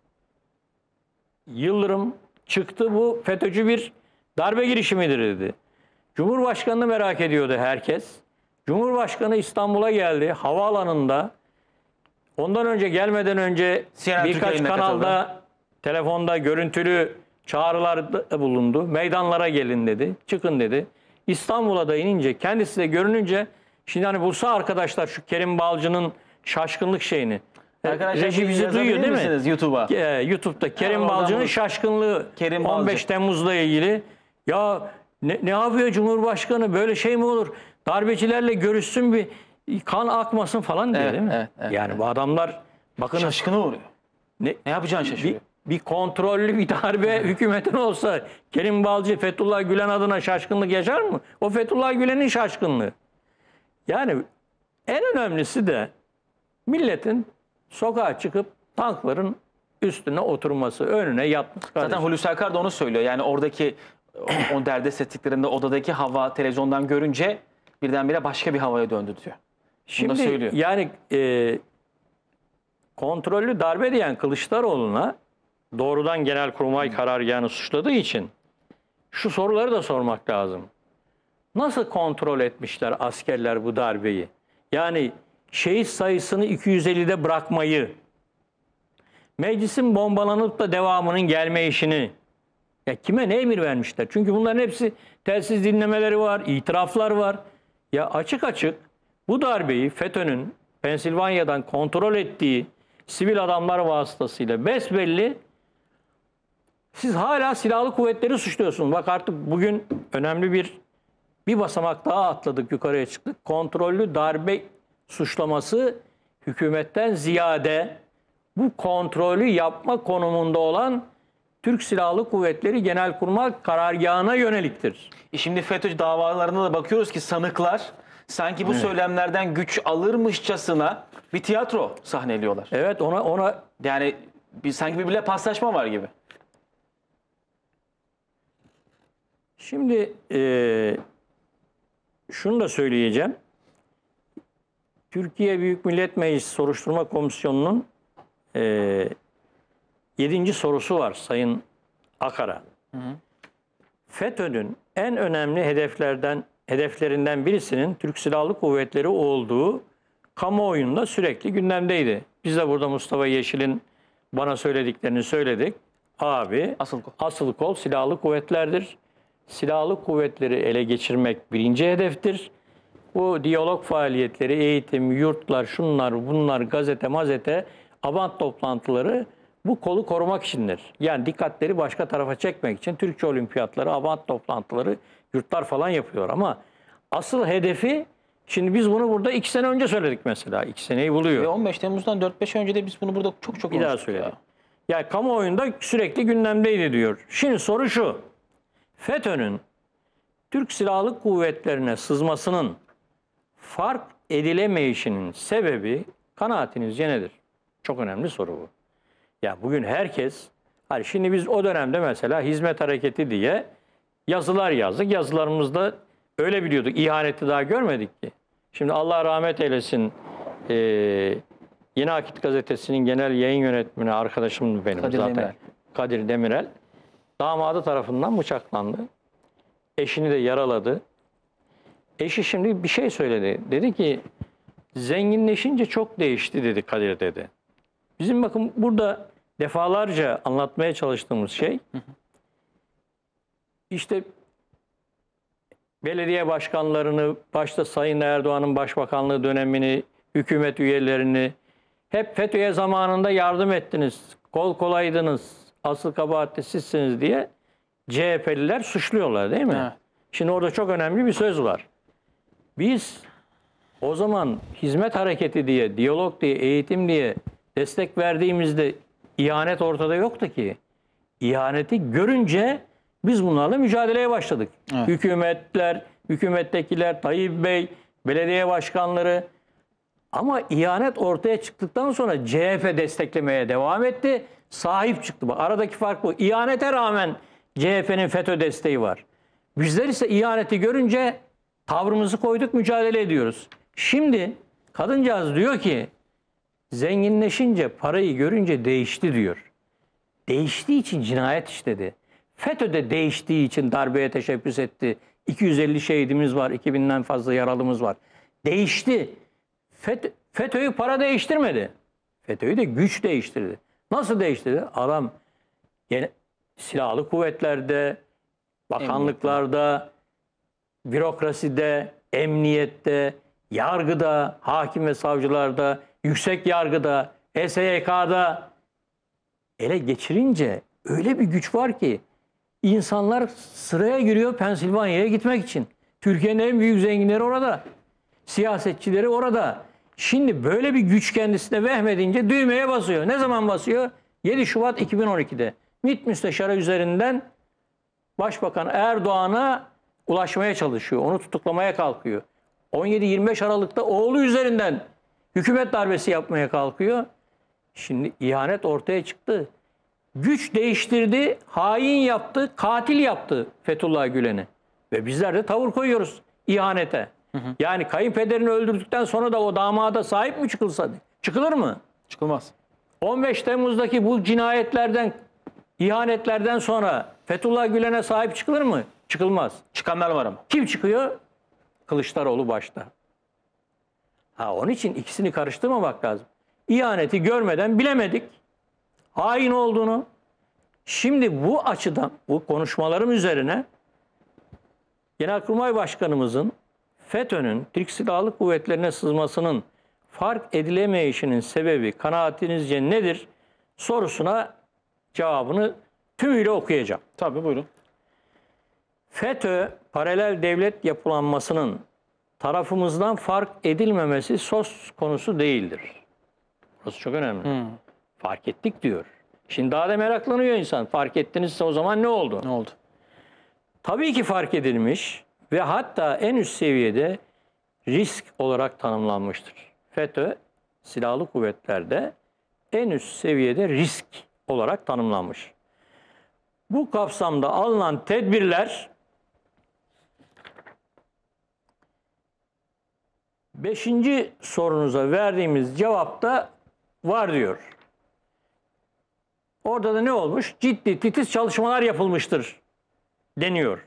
Yıldırım çıktı, bu FETÖ'cü bir darbe girişimidir dedi. Cumhurbaşkanını merak ediyordu herkes. Cumhurbaşkanı İstanbul'a geldi. Havaalanında ondan önce, gelmeden önce CNN birkaç Türkiye'nin de kanalda telefonda görüntülü çağrılarda bulundu. Meydanlara gelin dedi. Çıkın dedi. İstanbul'a da inince, kendisi de görününce, şimdi hani Bursa arkadaşlar şu Kerim Balcı'nın şaşkınlık şeyini. Arkadaşlar Reji bizi yazabilir duyuyor değil misiniz mi? YouTube'a? YouTube'da Kerim oradan Balcı'nın bak. şaşkınlığı, Kerim Balcı. 15 Temmuz'la ilgili. Ya ne yapıyor Cumhurbaşkanı? Böyle şey mi olur? Darbecilerle görüşsün, bir kan akmasın falan diye, Evet, değil mi? evet, Yani bu adamlar bakın Şaşkına uğruyor. ne Yapacaksın şaşırıyor. bir kontrollü bir darbe hükümetin olsa Kerim Balcı Fethullah Gülen adına şaşkınlık yaşar mı? O Fethullah Gülen'in şaşkınlığı. Yani en önemlisi de milletin sokağa çıkıp tankların üstüne oturması, önüne yatması. Zaten Hulusi Akar da onu söylüyor. Yani oradaki o derdest ettiklerinde odadaki hava televizyondan görünce birdenbire başka bir havaya döndü diyor. Bunu da Şimdi söylüyor. yani kontrollü darbe diyen Kılıçdaroğlu'na doğrudan Genelkurmay karargahını suçladığı için şu soruları da sormak lazım. Nasıl kontrol etmişler askerler bu darbeyi? Yani şehit sayısını 250'de bırakmayı, meclisin bombalanıp da devamının gelme işini, ya kime ne emir vermişler? Çünkü bunların hepsi telsiz dinlemeleri var, itiraflar var. Ya açık açık bu darbeyi FETÖ'nün Pensilvanya'dan kontrol ettiği sivil adamlar vasıtasıyla besbelli, siz hala silahlı kuvvetleri suçluyorsunuz. Bak artık bugün önemli bir basamak daha atladık, yukarıya çıktık. Kontrollü darbe suçlaması hükümetten ziyade bu kontrolü yapma konumunda olan Türk Silahlı Kuvvetleri Genelkurmay karargahına yöneliktir. Şimdi FETÖ davalarına da bakıyoruz ki sanıklar sanki bu söylemlerden güç alırmışçasına bir tiyatro sahneliyorlar. Evet, ona Yani sanki birbirine paslaşma var gibi. şimdi şunu da söyleyeceğim. Türkiye Büyük Millet Meclisi Soruşturma Komisyonu'nun 7. sorusu var Sayın Akar'a. FETÖ'nün en önemli hedeflerinden birisinin Türk Silahlı Kuvvetleri olduğu kamuoyunda sürekli gündemdeydi. Biz de burada Mustafa Yeşil'in bana söylediklerini söyledik. Abi, asıl kol silahlı kuvvetlerdir. Silahlı kuvvetleri ele geçirmek birinci hedeftir. Bu diyalog faaliyetleri, eğitim, yurtlar, şunlar, bunlar, gazete, mazete, Abant toplantıları bu kolu korumak içindir. Yani dikkatleri başka tarafa çekmek için Türkçe olimpiyatları, Abant toplantıları, yurtlar falan yapıyor. Ama asıl hedefi, şimdi biz bunu burada 2 sene önce söyledik mesela. 2 seneyi buluyor. Ve 15 Temmuz'dan 4-5 önce de biz bunu burada çok Bir konuştuk daha ya. söyledik. Yani kamuoyunda sürekli gündemdeydi diyor. Şimdi soru şu. FETÖ'nün Türk Silahlı Kuvvetlerine sızmasının fark edilemeyişinin sebebi kanaatinizce nedir? Çok önemli soru bu. Ya bugün herkes, hani şimdi biz o dönemde mesela hizmet hareketi diye yazılar yazdık. Yazılarımızda öyle biliyorduk. İhaneti daha görmedik ki. Şimdi Allah rahmet eylesin, Yeni Akit Gazetesi'nin genel yayın yönetmeni arkadaşım benim Kadir zaten. Demirel. Kadir Demirel. Damadı tarafından bıçaklandı. Eşini de yaraladı. Eşi şimdi bir şey söyledi. Dedi ki zenginleşince çok değişti dedi Kadir dedi. Bizim bakın burada defalarca anlatmaya çalıştığımız şey, işte belediye başkanlarını, başta Sayın Erdoğan'ın başbakanlığı dönemini, hükümet üyelerini hep FETÖ'ye zamanında yardım ettiniz, kol kolaydınız, asıl kabahatli sizsiniz diye CHP'liler suçluyorlar değil mi? Evet. Şimdi orada çok önemli bir söz var. Biz o zaman hizmet hareketi diye, diyalog diye, eğitim diye destek verdiğimizde ihanet ortada yoktu ki. İhaneti görünce biz bunlarla mücadeleye başladık. Evet. Hükümetler, hükümettekiler, Tayyip Bey, belediye başkanları Ama ihanet ortaya çıktıktan sonra CHP desteklemeye devam etti. Sahip çıktı. Bak, aradaki fark bu. İhanete rağmen CHP'nin FETÖ desteği var. Bizler ise ihaneti görünce tavrımızı koyduk, mücadele ediyoruz. Şimdi kadıncağız diyor ki zenginleşince, parayı görünce değişti diyor. Değiştiği için cinayet işledi. FETÖ'de değiştiği için darbeye teşebbüs etti. 250 şehidimiz var, 2000'den fazla yaralımız var. Değişti. FETÖ'yü para değiştirmedi. FETÖ'yü de güç değiştirdi. Nasıl değiştirdi? Adam gene silahlı kuvvetlerde, bakanlıklarda, bürokraside, emniyette, yargıda, hakim ve savcılarda, yüksek yargıda, SYK'da ele geçirince öyle bir güç var ki insanlar sıraya giriyor Pensilvanya'ya gitmek için. Türkiye'nin en büyük zenginleri orada. Siyasetçileri orada. Şimdi böyle bir güç kendisine vehmedince düğmeye basıyor. Ne zaman basıyor? 7 Şubat 2012'de. MİT müsteşarı üzerinden Başbakan Erdoğan'a ulaşmaya çalışıyor. Onu tutuklamaya kalkıyor. 17-25 Aralık'ta oğlu üzerinden hükümet darbesi yapmaya kalkıyor. Şimdi ihanet ortaya çıktı. Güç değiştirdi, hain yaptı, katil yaptı Fethullah Gülen'i. Ve bizler de tavır koyuyoruz ihanete. Yani kayınpederini öldürdükten sonra da o damada sahip mi çıkılsa? Çıkılır mı? Çıkılmaz. 15 Temmuz'daki bu cinayetlerden, ihanetlerden sonra Fethullah Gülen'e sahip çıkılır mı? Çıkılmaz. Çıkanlar var ama. Kim çıkıyor? Kılıçdaroğlu başta. Onun için ikisini karıştırmamak lazım. İhaneti görmeden bilemedik hain olduğunu. Şimdi bu açıdan, bu konuşmalarım üzerine Genelkurmay Başkanımızın FETÖ'nün Türk Silahlı Kuvvetlerine sızmasının fark edilemeyişinin sebebi kanaatinizce nedir sorusuna cevabını tümüyle okuyacağım. Tabii, buyurun. FETÖ paralel devlet yapılanmasının tarafımızdan fark edilmemesi söz konusu değildir. Burası çok önemli. Fark ettik diyor. Şimdi daha da meraklanıyor insan. Fark ettinizse o zaman ne oldu? Ne oldu? Tabii ki fark edilmiş ve hatta en üst seviyede risk olarak tanımlanmıştır. FETÖ silahlı kuvvetlerde en üst seviyede risk olarak tanımlanmış. Bu kapsamda alınan tedbirler 5. sorunuza verdiğimiz cevapta var diyor. Orada da ne olmuş? Ciddi, titiz çalışmalar yapılmıştır deniyor.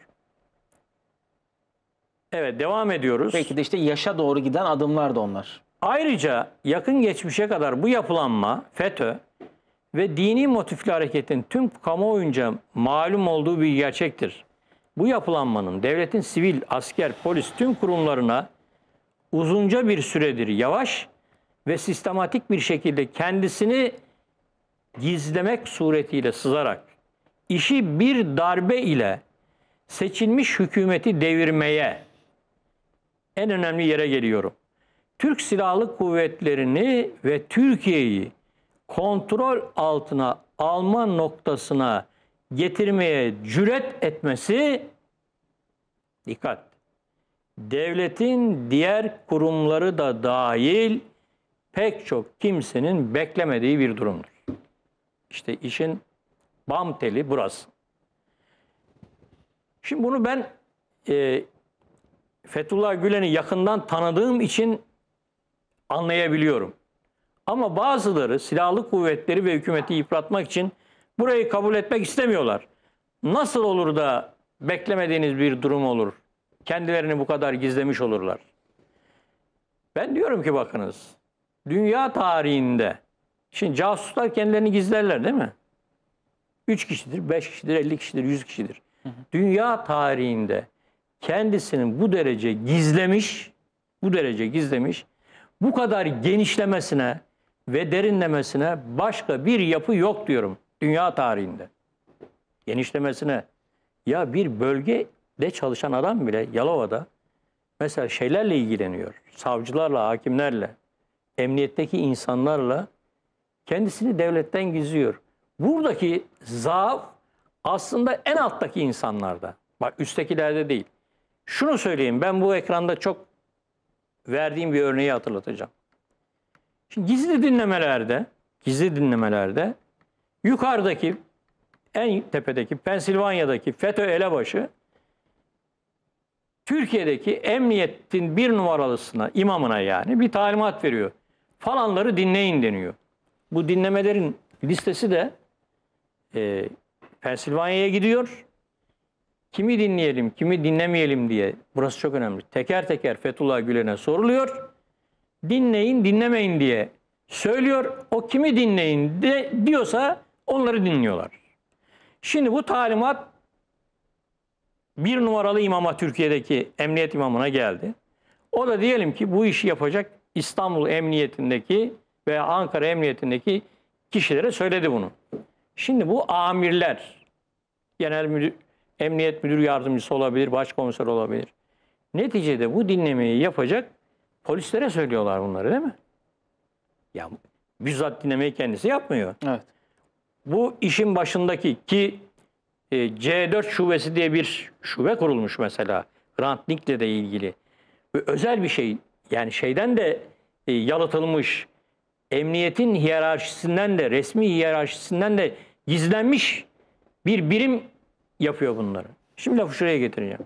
Evet, devam ediyoruz. Belki de işte yaşa doğru giden adımlar da onlar. Ayrıca yakın geçmişe kadar bu yapılanma, FETÖ ve dini motifli hareketin tüm kamuoyunca malum olduğu bir gerçektir. Bu yapılanmanın devletin sivil, asker, polis tüm kurumlarına uzunca bir süredir yavaş ve sistematik bir şekilde kendisini gizlemek suretiyle sızarak işi bir darbe ile seçilmiş hükümeti devirmeye, en önemli yere geliyorum, Türk Silahlı Kuvvetleri'ni ve Türkiye'yi kontrol altına alma noktasına getirmeye cüret etmesi, dikkat, devletin diğer kurumları da dahil pek çok kimsenin beklemediği bir durumdur. İşte işin bam teli burası. Şimdi bunu ben Fethullah Gülen'i yakından tanıdığım için anlayabiliyorum. Ama bazıları silahlı kuvvetleri ve hükümeti yıpratmak için burayı kabul etmek istemiyorlar. Nasıl olur da beklemediğiniz bir durum olur? Kendilerini bu kadar gizlemiş olurlar. Ben diyorum ki bakınız, dünya tarihinde, şimdi casuslar kendilerini gizlerler değil mi? 3 kişidir, 5 kişidir, 50 kişidir, 100 kişidir. Dünya tarihinde kendisini bu derece gizlemiş, bu kadar genişlemesine ve derinlemesine başka bir yapı yok diyorum dünya tarihinde. Genişlemesine. Ya bir bölgede çalışan adam bile Yalova'da mesela şeylerle ilgileniyor. Savcılarla, hakimlerle, emniyetteki insanlarla kendisini devletten gizliyor. Buradaki zaaf aslında en alttaki insanlarda. Bak üsttekilerde değil. Şunu söyleyeyim, ben bu ekranda çok verdiğim bir örneği hatırlatacağım. Şimdi gizli dinlemelerde yukarıdaki en tepedeki Pensilvanya'daki FETÖ elebaşı Türkiye'deki emniyetin bir numaralısına, imamına yani bir talimat veriyor. Falanları dinleyin deniyor. Bu dinlemelerin listesi de Pensilvanya'ya gidiyor. Kimi dinleyelim, kimi dinlemeyelim diye. Burası çok önemli. Teker teker Fethullah Gülen'e soruluyor. Dinleyin, dinlemeyin diye söylüyor. O kimi dinleyin diyorsa onları dinliyorlar. Şimdi bu talimat bir numaralı imama, Türkiye'deki emniyet imamına geldi. O da diyelim ki bu işi yapacak İstanbul Emniyetindeki veya Ankara Emniyetindeki kişilere söyledi bunu. Şimdi bu amirler, genel müdür, emniyet müdür yardımcısı olabilir, başkomiser olabilir. Neticede bu dinlemeyi yapacak polislere söylüyorlar bunları, değil mi? Ya bizzat dinlemeyi kendisi yapmıyor. Evet. Bu işin başındaki ki C4 şubesi diye bir şube kurulmuş mesela. Hrant Dink'le de ilgili. Ve özel bir şey. Yani şeyden de yalıtılmış. Emniyetin hiyerarşisinden de, resmi hiyerarşisinden de gizlenmiş bir birim yapıyor bunları. Şimdi lafı şuraya getireceğim.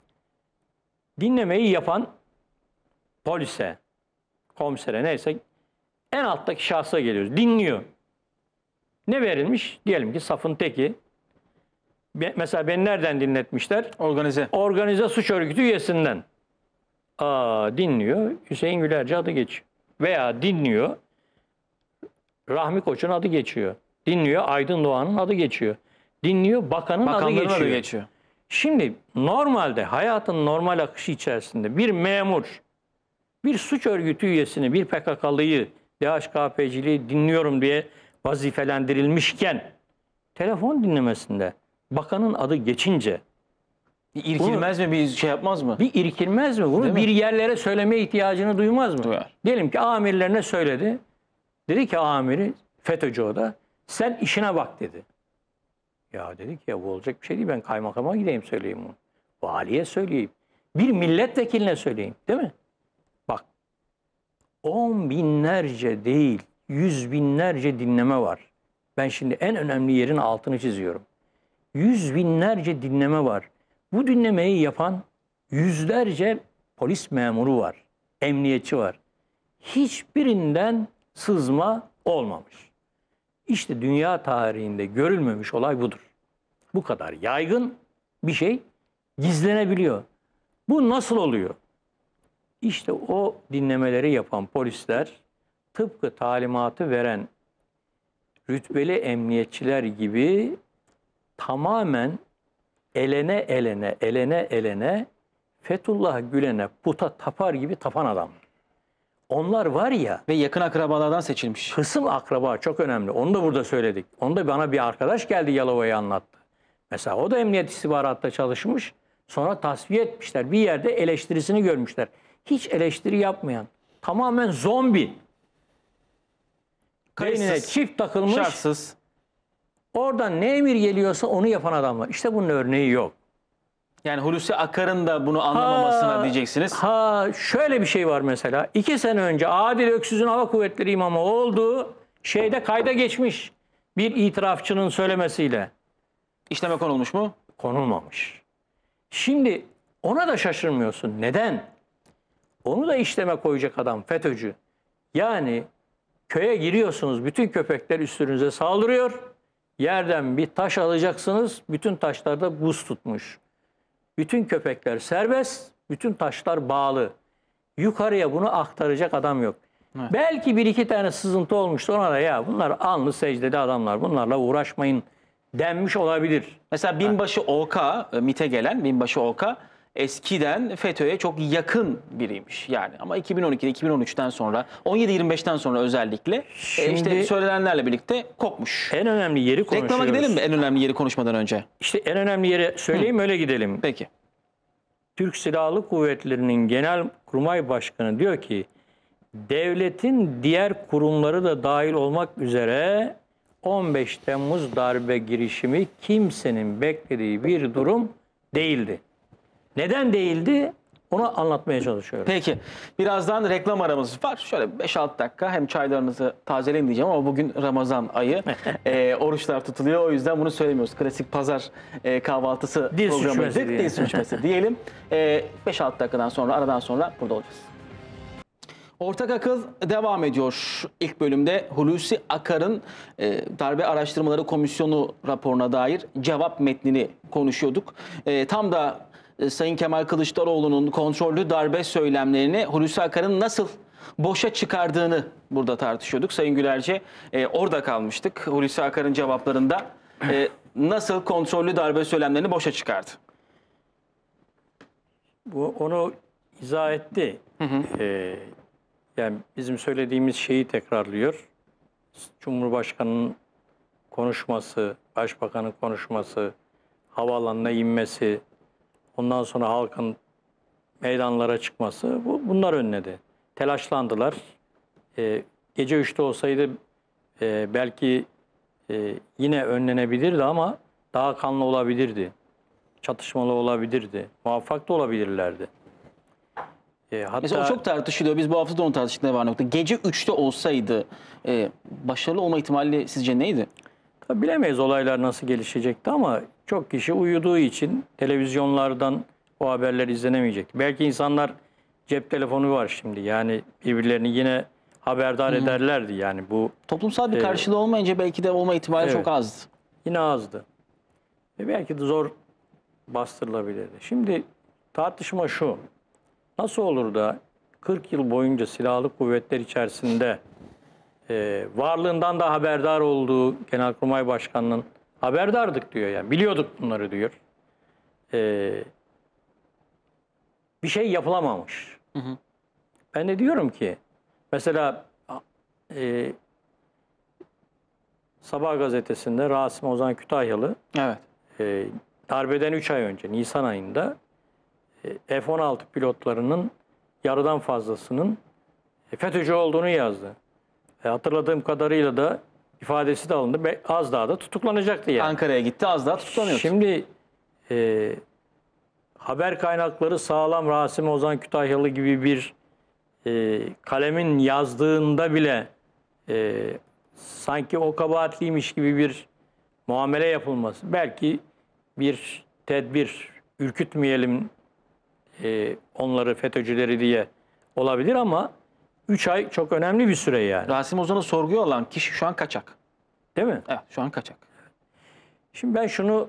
Dinlemeyi yapan polise, komisere neyse en alttaki şahsa geliyoruz. Dinliyor. Ne verilmiş? Diyelim ki safın teki. Mesela beni nereden dinletmişler? Organize. Organize suç örgütü üyesinden. Dinliyor. Hüseyin Gülerci adı geçiyor. Veya dinliyor. Rahmi Koç'un adı geçiyor. Dinliyor. Aydın Doğan'ın adı geçiyor. Dinliyor. Bakanların adı geçiyor. Şimdi normalde hayatın normal akışı içerisinde bir memur bir suç örgütü üyesini, bir PKK'lıyı, DHKP'ciliği dinliyorum diye vazifelendirilmişken telefon dinlemesinde bakanın adı geçince Bir irkilmez mi, bir şey yapmaz mı? bir irkilmez mi? Bunu Değil bir mi? yerlere söylemeye ihtiyacını duymaz mı? Duyar. Diyelim ki amirlerine söyledi. Dedi ki amiri, FETÖ'cü o da, sen işine bak dedi. Ya dedik ya bu olacak bir şey değil, ben kaymakama gideyim söyleyeyim bunu. Valiye söyleyeyim. Bir milletvekiline söyleyeyim, değil mi? Bak, 10 binlerce değil, 100 binlerce dinleme var. Ben şimdi en önemli yerin altını çiziyorum. 100 binlerce dinleme var. Bu dinlemeyi yapan yüzlerce polis memuru var, emniyetçi var. Hiçbirinden sızma olmamış. İşte dünya tarihinde görülmemiş olay budur. Bu kadar yaygın bir şey gizlenebiliyor. Bu nasıl oluyor? İşte o dinlemeleri yapan polisler tıpkı talimatı veren rütbeli emniyetçiler gibi tamamen elene Fethullah Gülen'e puta tapar gibi tapan adam. Onlar var ya, Ve yakın akrabalardan seçilmiş. kısım akraba çok önemli. Onu da burada söyledik. Onu da bana bir arkadaş geldi Yalova'ya anlattı. Mesela o da emniyet istihbaratta çalışmış. Sonra tasfiye etmişler. Bir yerde eleştirisini görmüşler. Hiç eleştiri yapmayan. Tamamen zombi. Beynine Kayıtsız, çift takılmış. şartsız. Oradan ne emir geliyorsa onu yapan adamlar. İşte bunun örneği yok. Yani Hulusi Akar'ın da bunu anlamamasına diyeceksiniz. Şöyle bir şey var mesela. 2 sene önce Adil Öksüz'ün Hava Kuvvetleri imamı olduğu şeyde kayda geçmiş. Bir itirafçının söylemesiyle. İşleme konulmuş mu? Konulmamış. Şimdi ona da şaşırmıyorsun. Neden? Onu da işleme koyacak adam FETÖ'cü. Yani köye giriyorsunuz, bütün köpekler üstünüze saldırıyor. Yerden bir taş alacaksınız, bütün taşlarda buz tutmuş. Bütün köpekler serbest, bütün taşlar bağlı. Yukarıya bunu aktaracak adam yok. Evet. Belki bir iki tane sızıntı olmuştu, ona da ya bunlar alnı secdeli adamlar, bunlarla uğraşmayın denmiş olabilir. Mesela Binbaşı Oka, MİT'e gelen Binbaşı Oka eskiden FETÖ'ye çok yakın biriymiş. Yani ama 2012'de 2013'ten sonra 17-25'ten sonra özellikle işte Şimdi- söylenenlerle birlikte kopmuş. En önemli yeri konuşuyoruz. Reklama gidelim mi en önemli yeri konuşmadan önce? İşte en önemli yeri söyleyeyim öyle gidelim. Peki. Türk Silahlı Kuvvetleri'nin Genelkurmay Başkanı diyor ki devletin diğer kurumları da dahil olmak üzere 15 Temmuz darbe girişimi kimsenin beklediği bir durum değildi. Neden değildi? Onu anlatmaya çalışıyorum. Peki. Birazdan reklam aramız var. Şöyle 5-6 dakika hem çaylarınızı tazeleyin diyeceğim ama bugün Ramazan ayı. Oruçlar tutuluyor. O yüzden bunu söylemiyoruz. Klasik pazar kahvaltısı Dil programıydı. sürçmesi diye. Dil sürçmesi diyelim. 5-6 dakikadan sonra, aradan sonra burada olacağız. Ortak akıl devam ediyor. İlk bölümde Hulusi Akar'ın darbe araştırmaları komisyonu raporuna dair cevap metnini konuşuyorduk. Tam da Sayın Kemal Kılıçdaroğlu'nun kontrollü darbe söylemlerini Hulusi Akar'ın nasıl boşa çıkardığını burada tartışıyorduk. Sayın Gülerce orada kalmıştık. Hulusi Akar'ın cevaplarında nasıl kontrollü darbe söylemlerini boşa çıkardı? Onu izah etti. Yani bizim söylediğimiz şeyi tekrarlıyor. Cumhurbaşkanının konuşması, Başbakanın konuşması, havaalanına inmesi, ondan sonra halkın meydanlara çıkması, bunlar önledi. Telaşlandılar. Gece 3'te olsaydı belki yine önlenebilirdi ama daha kanlı olabilirdi. Çatışmalı olabilirdi. Muvaffak da olabilirlerdi. Hatta Mesela o çok tartışılıyor. Biz bu hafta da onu tartıştık ne var nokta. Gece 3'te olsaydı başarılı olma ihtimali sizce neydi? tabii bilemeyiz olaylar nasıl gelişecekti ama çok kişi uyuduğu için televizyonlardan o haberler izlenemeyecekti. Belki insanlar cep telefonu var şimdi. Yani birbirlerini yine haberdar ederlerdi. Yani bu Toplumsal bir karşılığı olmayınca belki de olma ihtimali Evet. çok azdı. yine azdı. Belki de zor bastırılabilirdi. Şimdi tartışma şu. Nasıl olur da 40 yıl boyunca silahlı kuvvetler içerisinde varlığından da haberdar olduğu Genelkurmay Başkanı'nın haberdardık diyor yani. Biliyorduk bunları diyor. Bir şey yapılamamış. Ben de diyorum ki mesela Sabah gazetesinde Rasim Ozan Kütahyalı Evet. darbeden 3 ay önce Nisan ayında F-16 pilotlarının yarıdan fazlasının FETÖ'cü olduğunu yazdı. Hatırladığım kadarıyla da ifadesi de alındı. Az daha da tutuklanacaktı yani. Ankara'ya gitti, az daha tutuklanıyor. Şimdi haber kaynakları sağlam Rasim Ozan Kütahyalı gibi bir kalemin yazdığında bile sanki o kabahatliymiş gibi bir muamele yapılması. Belki bir tedbir, ürkütmeyelim onları FETÖ'cüleri diye olabilir ama 3 ay çok önemli bir süre yani. Rasim Ozan'ı sorguya alan kişi şu an kaçak. Değil mi? Evet, şu an kaçak. Şimdi ben şunu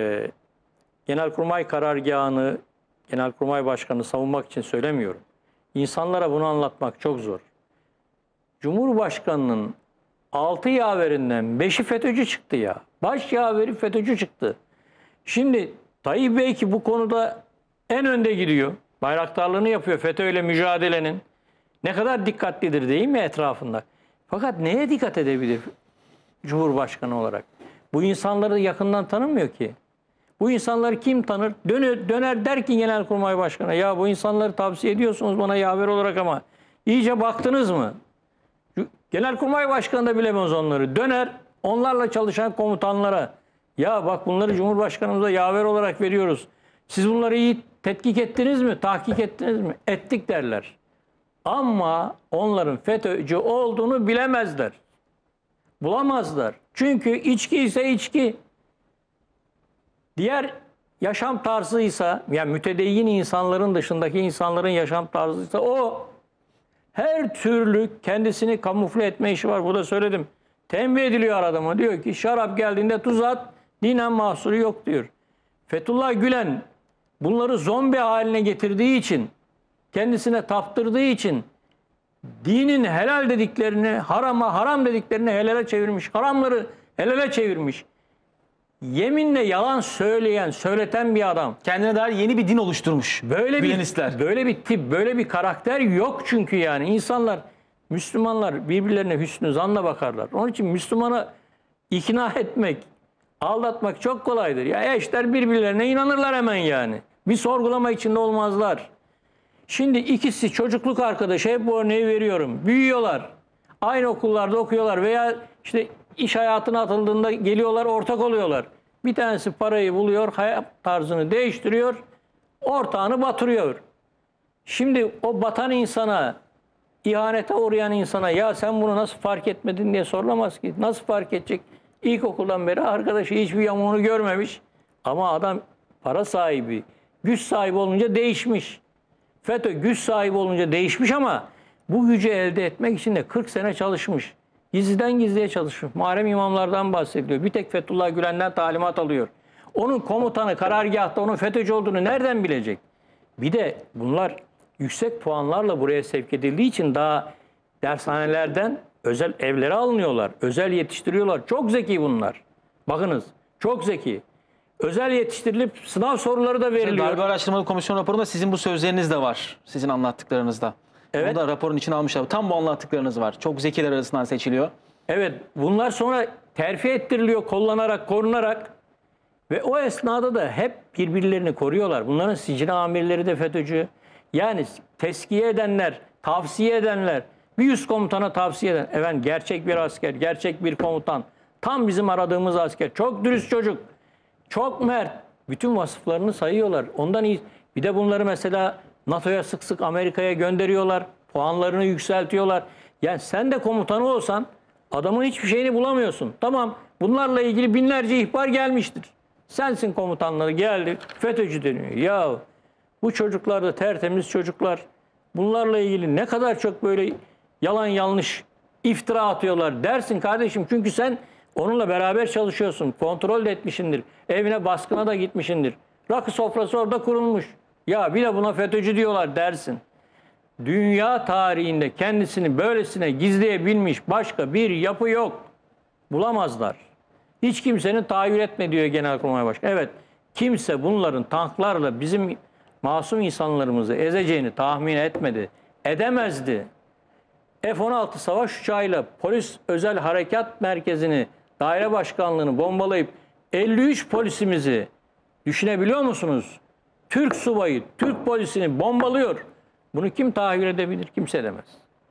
Genelkurmay karargahını, Genelkurmay Başkanı savunmak için söylemiyorum. İnsanlara bunu anlatmak çok zor. Cumhurbaşkanının 6 yaverinden 5'i FETÖ'cü çıktı ya. Baş yaveri FETÖ'cü çıktı. Şimdi Tayyip Bey ki bu konuda en önde gidiyor. Bayraktarlığını yapıyor FETÖ ile mücadelenin. Ne kadar dikkatlidir değil mi etrafında? Fakat neye dikkat edebilir Cumhurbaşkanı olarak? Bu insanları yakından tanımıyor ki. Bu insanları kim tanır? Döner der ki Genelkurmay Başkanı, ya bu insanları tavsiye ediyorsunuz bana yaver olarak ama iyice baktınız mı? Genelkurmay Başkanı da bilemez onları. Döner onlarla çalışan komutanlara, ya bak bunları Cumhurbaşkanımıza yaver olarak veriyoruz. Siz bunları iyi tetkik ettiniz mi? Tahkik ettiniz mi? Ettik derler. Ama onların FETÖ'cü olduğunu bilemezler. Bulamazlar. Çünkü içki ise içki. Diğer yaşam tarzıysa, yani mütedeyyin insanların dışındaki insanların yaşam tarzıysa o her türlü kendisini kamufle etme işi var. Burada söyledim. Tembih ediliyor adama. Diyor ki şarap geldiğinde tuz at, dinen mahsuru yok diyor. Fethullah Gülen bunları zombi haline getirdiği için, kendisine taptırdığı için dinin helal dediklerini harama, haram dediklerini helale çevirmiş. Haramları helale çevirmiş. Yeminle yalan söyleten bir adam. Kendine dair yeni bir din oluşturmuş. Gülenistler. Böyle bir tip, böyle bir karakter yok çünkü yani. İnsanlar, Müslümanlar birbirlerine hüsnü zanla bakarlar. Onun için Müslümana ikna etmek, aldatmak çok kolaydır. Ya eşler birbirlerine inanırlar hemen yani. Bir sorgulama içinde olmazlar. Şimdi ikisi çocukluk arkadaşı, hep bu örneği veriyorum. Büyüyorlar. Aynı okullarda okuyorlar veya işte iş hayatına atıldığında geliyorlar, ortak oluyorlar. Bir tanesi parayı buluyor, hayat tarzını değiştiriyor, ortağını batırıyor. Şimdi o batan insana, ihanete uğrayan insana ya sen bunu nasıl fark etmedin diye sorulamaz ki. Nasıl fark edecek? İlkokuldan beri arkadaşı hiçbir yamuğunu görmemiş. Ama adam para sahibi, güç sahibi olunca değişmiş. FETÖ güç sahibi olunca değişmiş ama bu gücü elde etmek için de 40 sene çalışmış. Gizliden gizliye çalışmış. Muharrem imamlardan bahsediyor. Bir tek Fethullah Gülen'den talimat alıyor. Onun komutanı karargâhta onun FETÖ'cü olduğunu nereden bilecek? Bir de bunlar yüksek puanlarla buraya sevk edildiği için daha dershanelerden özel evlere alınıyorlar. Özel yetiştiriyorlar. Çok zeki bunlar. Bakınız çok zeki. Özel yetiştirilip sınav soruları da veriliyor. Darbe Araştırmalı Komisyon raporunda sizin bu sözleriniz de var. Sizin anlattıklarınızda. Evet. Bunu da raporun içine almışlar. Tam bu anlattıklarınız var. Çok zekiler arasından seçiliyor. Evet, bunlar sonra terfi ettiriliyor, kollanarak, korunarak ve o esnada da hep birbirlerini koruyorlar. Bunların sicil amirleri de FETÖ'cü. Yani teskiye edenler, tavsiye edenler, bir üst komutana tavsiye eden, efendim gerçek bir asker, gerçek bir komutan, tam bizim aradığımız asker, çok dürüst çocuk, çok mert, bütün vasıflarını sayıyorlar. Ondan iyi. Bir de bunları mesela NATO'ya sık sık Amerika'ya gönderiyorlar, puanlarını yükseltiyorlar. Yani sen de komutanı olsan adamın hiçbir şeyini bulamıyorsun. Tamam, bunlarla ilgili binlerce ihbar gelmiştir. Sensin komutanları geldi, FETÖ'cü deniyor. Ya bu çocuklar da tertemiz çocuklar. Bunlarla ilgili ne kadar çok böyle yalan yanlış iftira atıyorlar dersin kardeşim. Çünkü sen onunla beraber çalışıyorsun. Kontrol de etmişindir. Evine baskına da gitmişindir. Rakı sofrası orada kurulmuş. Ya bir de buna FETÖ'cü diyorlar dersin. Dünya tarihinde kendisini böylesine gizleyebilmiş başka bir yapı yok. Bulamazlar. Hiç kimsenin tahayyül etme diyor Genelkurmay Başkanı. Evet, kimse bunların tanklarla bizim masum insanlarımızı ezeceğini tahmin etmedi. Edemezdi. F-16 savaş uçağıyla polis özel harekat merkezini, daire başkanlığını bombalayıp 53 polisimizi düşünebiliyor musunuz? Türk subayı, Türk polisini bombalıyor. Bunu kim tahayyül edebilir? Kimse edemez.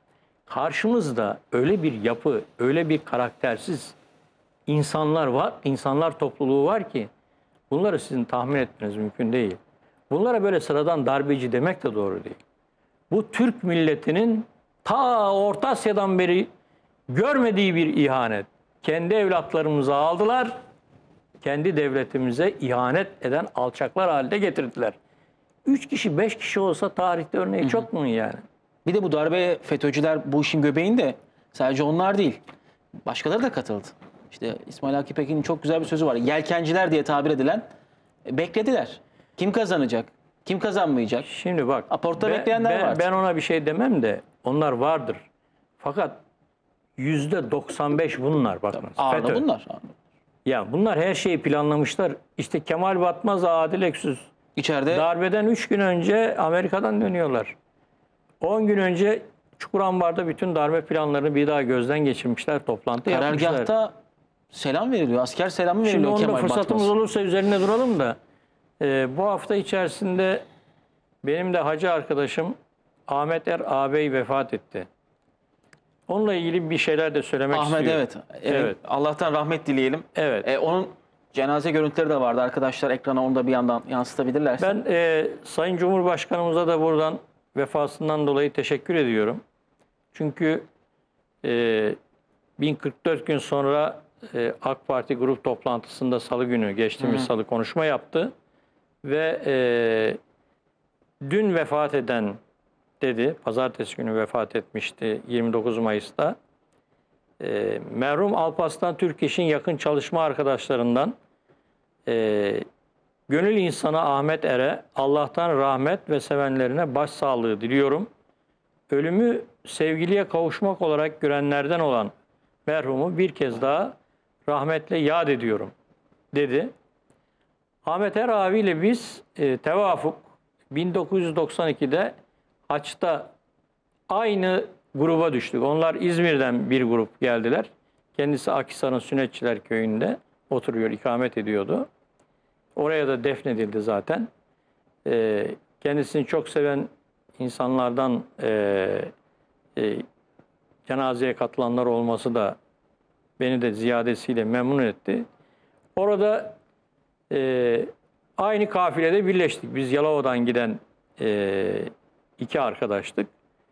Karşımızda öyle bir yapı, öyle bir karaktersiz insanlar var, insanlar topluluğu var ki bunları sizin tahmin etmeniz mümkün değil. Bunlara böyle sıradan darbeci demek de doğru değil. Bu Türk milletinin ta Orta Asya'dan beri görmediği bir ihanet. Kendi evlatlarımızı aldılar, kendi devletimize ihanet eden alçaklar haline getirdiler. 3 kişi, 5 kişi olsa tarihte örneği çok mu yani? Bir de bu darbe FETÖ'cüler bu işin göbeğinde sadece onlar değil. Başkaları da katıldı. İşte İsmail Hakkı Pekin'in çok güzel bir sözü var. Yelkenciler diye tabir edilen beklediler. Kim kazanacak? Kim kazanmayacak? Şimdi bak, Aportta bekleyenler var. Ben ona bir şey demem de onlar vardır. Fakat %95 bunlar bakınız. Ağırda FETÖ. bunlar. Ya bunlar her şeyi planlamışlar. İşte Kemal Batmaz, Adil Öksüz. İçeride Darbeden 3 gün önce Amerika'dan dönüyorlar. 10 gün önce Çukurambar'da bütün darbe planlarını bir daha gözden geçirmişler. Toplantı yapmışlar. karargahta selam veriliyor. Asker selamı Şimdi veriliyor onda Kemal fırsatımız Batmaz. olursa üzerine duralım da. Bu hafta içerisinde benim de hacı arkadaşım Ahmet ağabey vefat etti. Onunla ilgili bir şeyler de söylemek Ahmet istiyorum. evet. Allah'tan rahmet dileyelim. Evet. Onun cenaze görüntüleri de vardı. Arkadaşlar ekrana onu da bir yandan yansıtabilirlerse. Ben Sayın Cumhurbaşkanımıza da buradan vefasından dolayı teşekkür ediyorum. Çünkü 1044 gün sonra AK Parti grup toplantısında salı günü, geçtiğimiz salı konuşma yaptı. Ve dün vefat eden dedi, pazartesi günü vefat etmişti 29 Mayıs'ta. Merhum Alparslan Türkeş'in yakın çalışma arkadaşlarından gönül insanı Ahmet Er'e Allah'tan rahmet ve sevenlerine başsağlığı diliyorum. Ölümü sevgiliye kavuşmak olarak görenlerden olan merhumu bir kez daha rahmetle yad ediyorum dedi. Ahmet Er abiyle biz tevafuk 1992'de Haç'ta aynı gruba düştük. Onlar İzmir'den bir grup geldiler. Kendisi Akhisar'ın Sünnetçiler Köyü'nde oturuyor, ikamet ediyordu. Oraya da defnedildi zaten. Kendisini çok seven insanlardan cenazeye katılanlar olması da beni de ziyadesiyle memnun etti. Orada aynı kafilede birleştik. Biz Yalova'dan giden iki arkadaştık.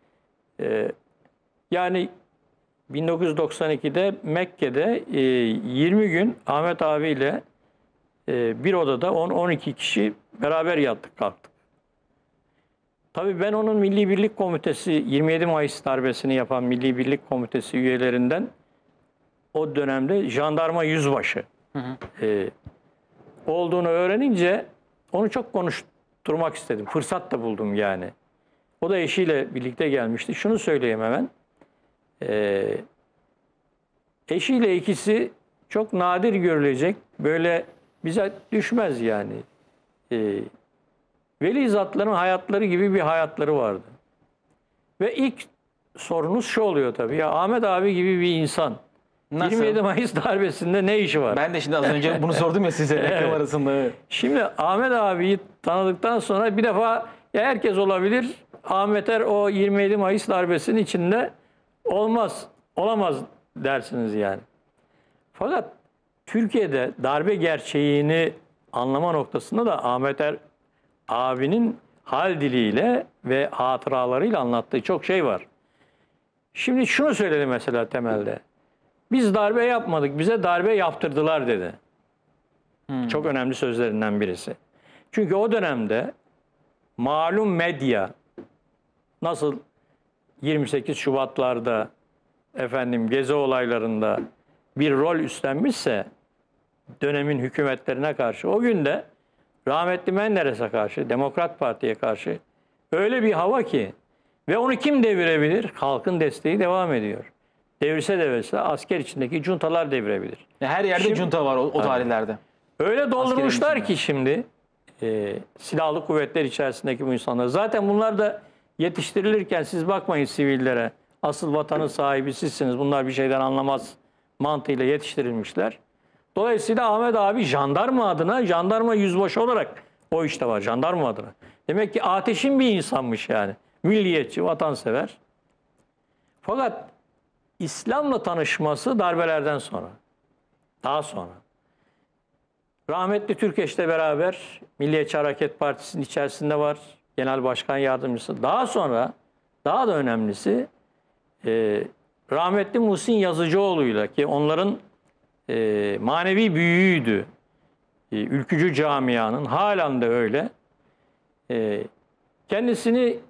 Yani 1992'de Mekke'de 20 gün Ahmet abiyle bir odada 10-12 kişi beraber yattık kalktık. Tabii ben onun Milli Birlik Komitesi 27 Mayıs darbesini yapan Milli Birlik Komitesi üyelerinden o dönemde jandarma yüzbaşı olduğunu öğrenince onu çok konuşturmak istedim. Fırsat da buldum yani. O da eşiyle birlikte gelmişti. Şunu söyleyeyim hemen. Eşiyle ikisi çok nadir görülecek. Böyle bize düşmez yani. Veli zatların hayatları gibi bir hayatları vardı. Ve ilk sorunuz şu oluyor tabii. Ya Ahmet abi gibi bir insan. Nasıl? 27 Mayıs darbesinde ne işi var? Ben de şimdi az önce bunu sordum ya size reklam arasında. Evet. Şimdi Ahmet abiyi tanıdıktan sonra bir defa ya herkes olabilir. Ahmet Er o 27 Mayıs darbesinin içinde olamaz dersiniz yani. Fakat Türkiye'de darbe gerçeğini anlama noktasında da Ahmet Er abinin hal diliyle ve hatıralarıyla anlattığı çok şey var. Şimdi şunu söyledi mesela temelde. Biz darbe yapmadık, bize darbe yaptırdılar dedi. Çok önemli sözlerinden birisi. Çünkü o dönemde malum medya nasıl 28 Şubatlarda gezi olaylarında bir rol üstlenmişse dönemin hükümetlerine karşı o gün de rahmetli Menderes'e karşı, Demokrat Parti'ye karşı öyle bir hava ki ve onu kim devirebilir? Halkın desteği devam ediyor. Devirse devirse asker içindeki cuntalar devirebilir. Her yerde Şimdi- junta var o tarihlerde. Öyle doldurmuşlar içinde. ki şimdi silahlı kuvvetler içerisindeki bu insanlar. Zaten bunlar da yetiştirilirken siz bakmayın sivillere. Asıl vatanın sahibi sizsiniz. Bunlar bir şeyden anlamaz mantığıyla yetiştirilmişler. Dolayısıyla Ahmet abi jandarma adına, jandarma yüzbaşı olarak o işte var jandarma adına. Demek ki ateşin bir insanmış yani. Milliyetçi, vatansever. Fakat İslam'la tanışması darbelerden sonra. Daha sonra. Rahmetli Türkeş'le beraber Milliyetçi Hareket Partisi'nin içerisinde var. Genel Başkan Yardımcısı. Daha sonra daha da önemlisi rahmetli Muhsin Yazıcıoğlu'yla ki onların manevi büyüğüydü. Ülkücü camianın halen de öyle. Kendisini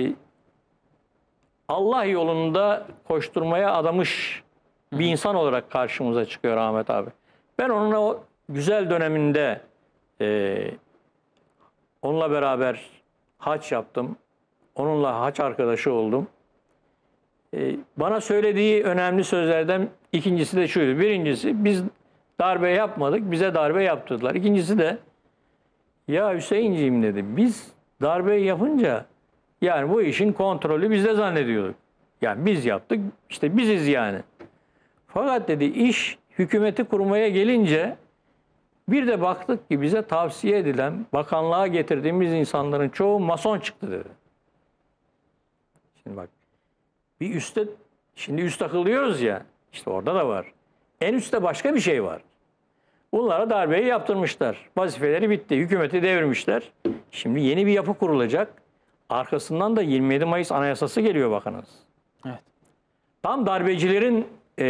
Allah yolunda koşturmaya adamış bir insan olarak karşımıza çıkıyor Ahmet abi. Ben onun o güzel döneminde onunla beraber hac yaptım. Onunla hac arkadaşı oldum. Bana söylediği önemli sözlerden ikincisi de şuydu. Birincisi biz darbe yapmadık, bize darbe yaptırdılar. İkincisi de ya Hüseyinciğim dedi biz darbeyi yapınca yani bu işin kontrolü bizde zannediyorduk. Yani biz yaptık işte biziz yani. Fakat dedi iş hükümeti kurmaya gelince bir de baktık ki bize tavsiye edilen bakanlığa getirdiğimiz insanların çoğu mason çıktı dedi. Şimdi bak bir üstte şimdi üst akılıyoruz ya işte orada da var. En üstte başka bir şey var. Bunlara darbeyi yaptırmışlar. Vazifeleri bitti. Hükümeti devirmişler. Şimdi yeni bir yapı kurulacak. Arkasından da 27 Mayıs Anayasası geliyor bakınız. Evet. Tam darbecilerin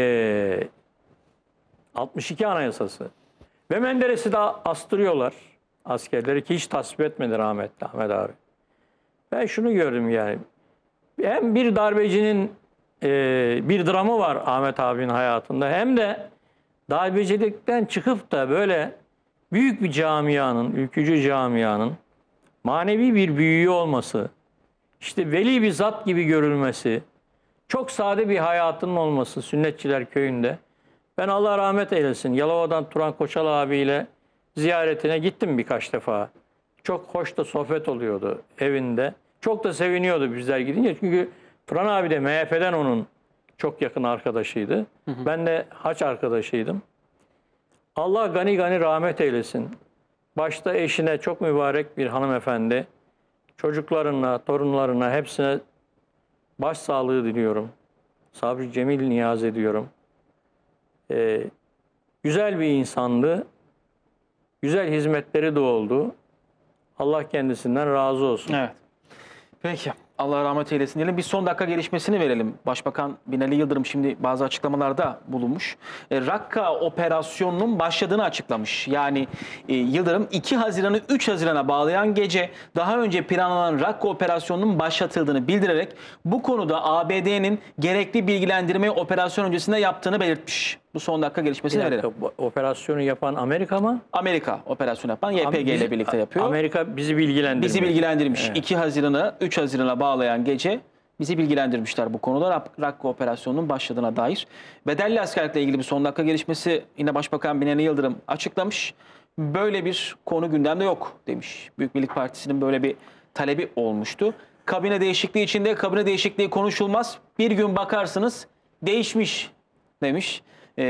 62 Anayasası. Ve Menderes'i de astırıyorlar. Askerleri ki hiç tasvip etmedi rahmetli Ahmet abi. Ben şunu gördüm yani. Hem bir darbecinin bir dramı var Ahmet abinin hayatında hem de darbecilikten çıkıp da böyle büyük bir camianın, ülkücü camianın manevi bir büyüğü olması, işte veli bir zat gibi görülmesi, çok sade bir hayatının olması Sünnetçiler Köyü'nde. Ben Allah rahmet eylesin Yalova'dan Turan Koçal abiyle ziyaretine gittim birkaç defa. Çok hoş da sohbet oluyordu evinde. Çok da seviniyordu bizler gidince. Çünkü Turan abi de MHP'den onun çok yakın arkadaşıydı. Ben de haç arkadaşıydım. Allah gani gani rahmet eylesin. Başta eşine çok mübarek bir hanımefendi. Çocuklarına, torunlarına hepsine başsağlığı diliyorum. Sabri cemil niyaz ediyorum. Güzel bir insandı. Güzel hizmetleri de oldu. Allah kendisinden razı olsun. Evet. Peki. Allah rahmet eylesin diyelim. Bir son dakika gelişmesini verelim. Başbakan Binali Yıldırım şimdi bazı açıklamalarda bulunmuş. Rakka operasyonunun başladığını açıklamış. Yani Yıldırım 2 Haziran'ı 3 Haziran'a bağlayan gece daha önce planlanan Rakka operasyonunun başlatıldığını bildirerek bu konuda ABD'nin gerekli bilgilendirmeyi operasyon öncesinde yaptığını belirtmiş. Bu son dakika gelişmesini Bir dakika, verelim. bu operasyonu yapan Amerika mı? Amerika operasyonu yapan YPG ile birlikte yapıyor. Amerika bizi bilgilendirmiyor. Bizi bilgilendirmiş. Evet. 2 Haziran'ı 3 Haziran'a bağlayan gece bizi bilgilendirmişler bu konuda. Rakka operasyonunun başladığına dair. Bedelli askerlikle ilgili bir son dakika gelişmesi yine Başbakan Binali Yıldırım açıklamış. Böyle bir konu gündemde yok demiş. Büyük Birlik Partisi'nin böyle bir talebi olmuştu. Kabine değişikliği içinde kabine değişikliği konuşulmaz. Bir gün bakarsınız değişmiş demiş.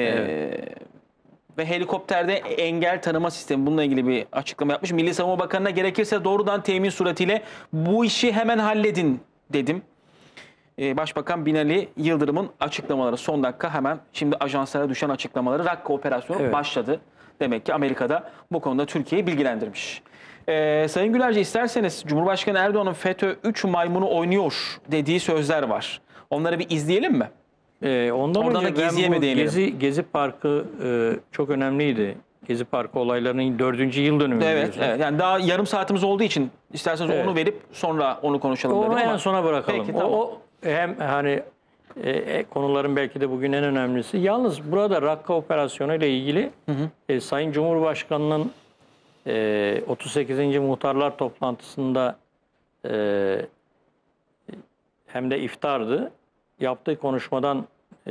Ve helikopterde engel tanıma sistemi bununla ilgili bir açıklama yapmış. Milli Savunma Bakanı'na gerekirse doğrudan temin suretiyle bu işi hemen halledin dedim. Başbakan Binali Yıldırım'ın açıklamaları son dakika hemen şimdi ajanslara düşen açıklamaları Rakka operasyonu başladı. Demek ki Amerika'da bu konuda Türkiye'yi bilgilendirmiş. Sayın Gülerci isterseniz Cumhurbaşkanı Erdoğan'ın FETÖ 3 maymunu oynuyor dediği sözler var. Onları bir izleyelim mi? Ondan Oradan önce da Gezi'ye mi değinelim? Gezi Parkı çok önemliydi. Gezi Parkı olaylarının 4. yıl dönümü. Evet, evet. Yani daha yarım saatimiz olduğu için isterseniz onu verip sonra onu konuşalım dedim Onu en ama. sona bırakalım. Peki, tamam. O hem hani konuların belki de bugün en önemlisi. Yalnız burada Rakka operasyonu ile ilgili Sayın Cumhurbaşkanı'nın 38. muhtarlar toplantısında hem de iftardı. Yaptığı konuşmadan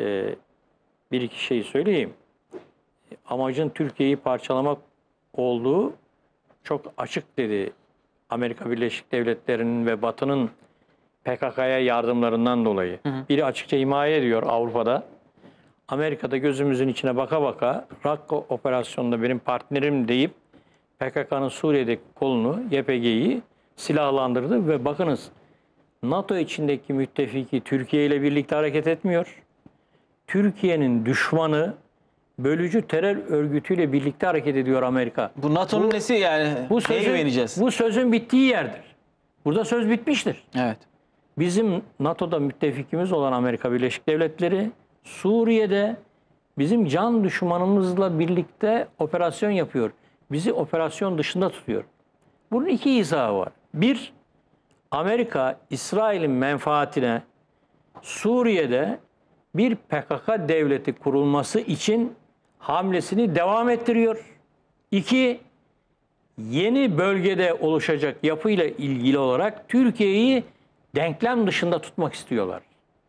bir iki şey söyleyeyim. Amacın Türkiye'yi parçalamak olduğu çok açık dedi. Amerika Birleşik Devletleri'nin ve Batı'nın PKK'ya yardımlarından dolayı. Biri açıkça himaye ediyor Avrupa'da. Amerika'da gözümüzün içine baka baka Rakka operasyonunda benim partnerim deyip PKK'nın Suriye'deki kolunu, YPG'yi silahlandırdı ve bakınız NATO içindeki müttefiki Türkiye ile birlikte hareket etmiyor. Türkiye'nin düşmanı bölücü terör örgütüyle birlikte hareket ediyor Amerika. Bu NATO'nun nesi yani? Neye güveneceğiz? Bu sözün bittiği yerdir. Burada söz bitmiştir. Evet. Bizim NATO'da müttefikimiz olan Amerika Birleşik Devletleri Suriye'de bizim can düşmanımızla birlikte operasyon yapıyor. Bizi operasyon dışında tutuyor. Bunun iki izahı var. Bir, Amerika İsrail'in menfaatine Suriye'de bir PKK devleti kurulması için hamlesini devam ettiriyor. İki, yeni bölgede oluşacak yapıyla ilgili olarak Türkiye'yi denklem dışında tutmak istiyorlar.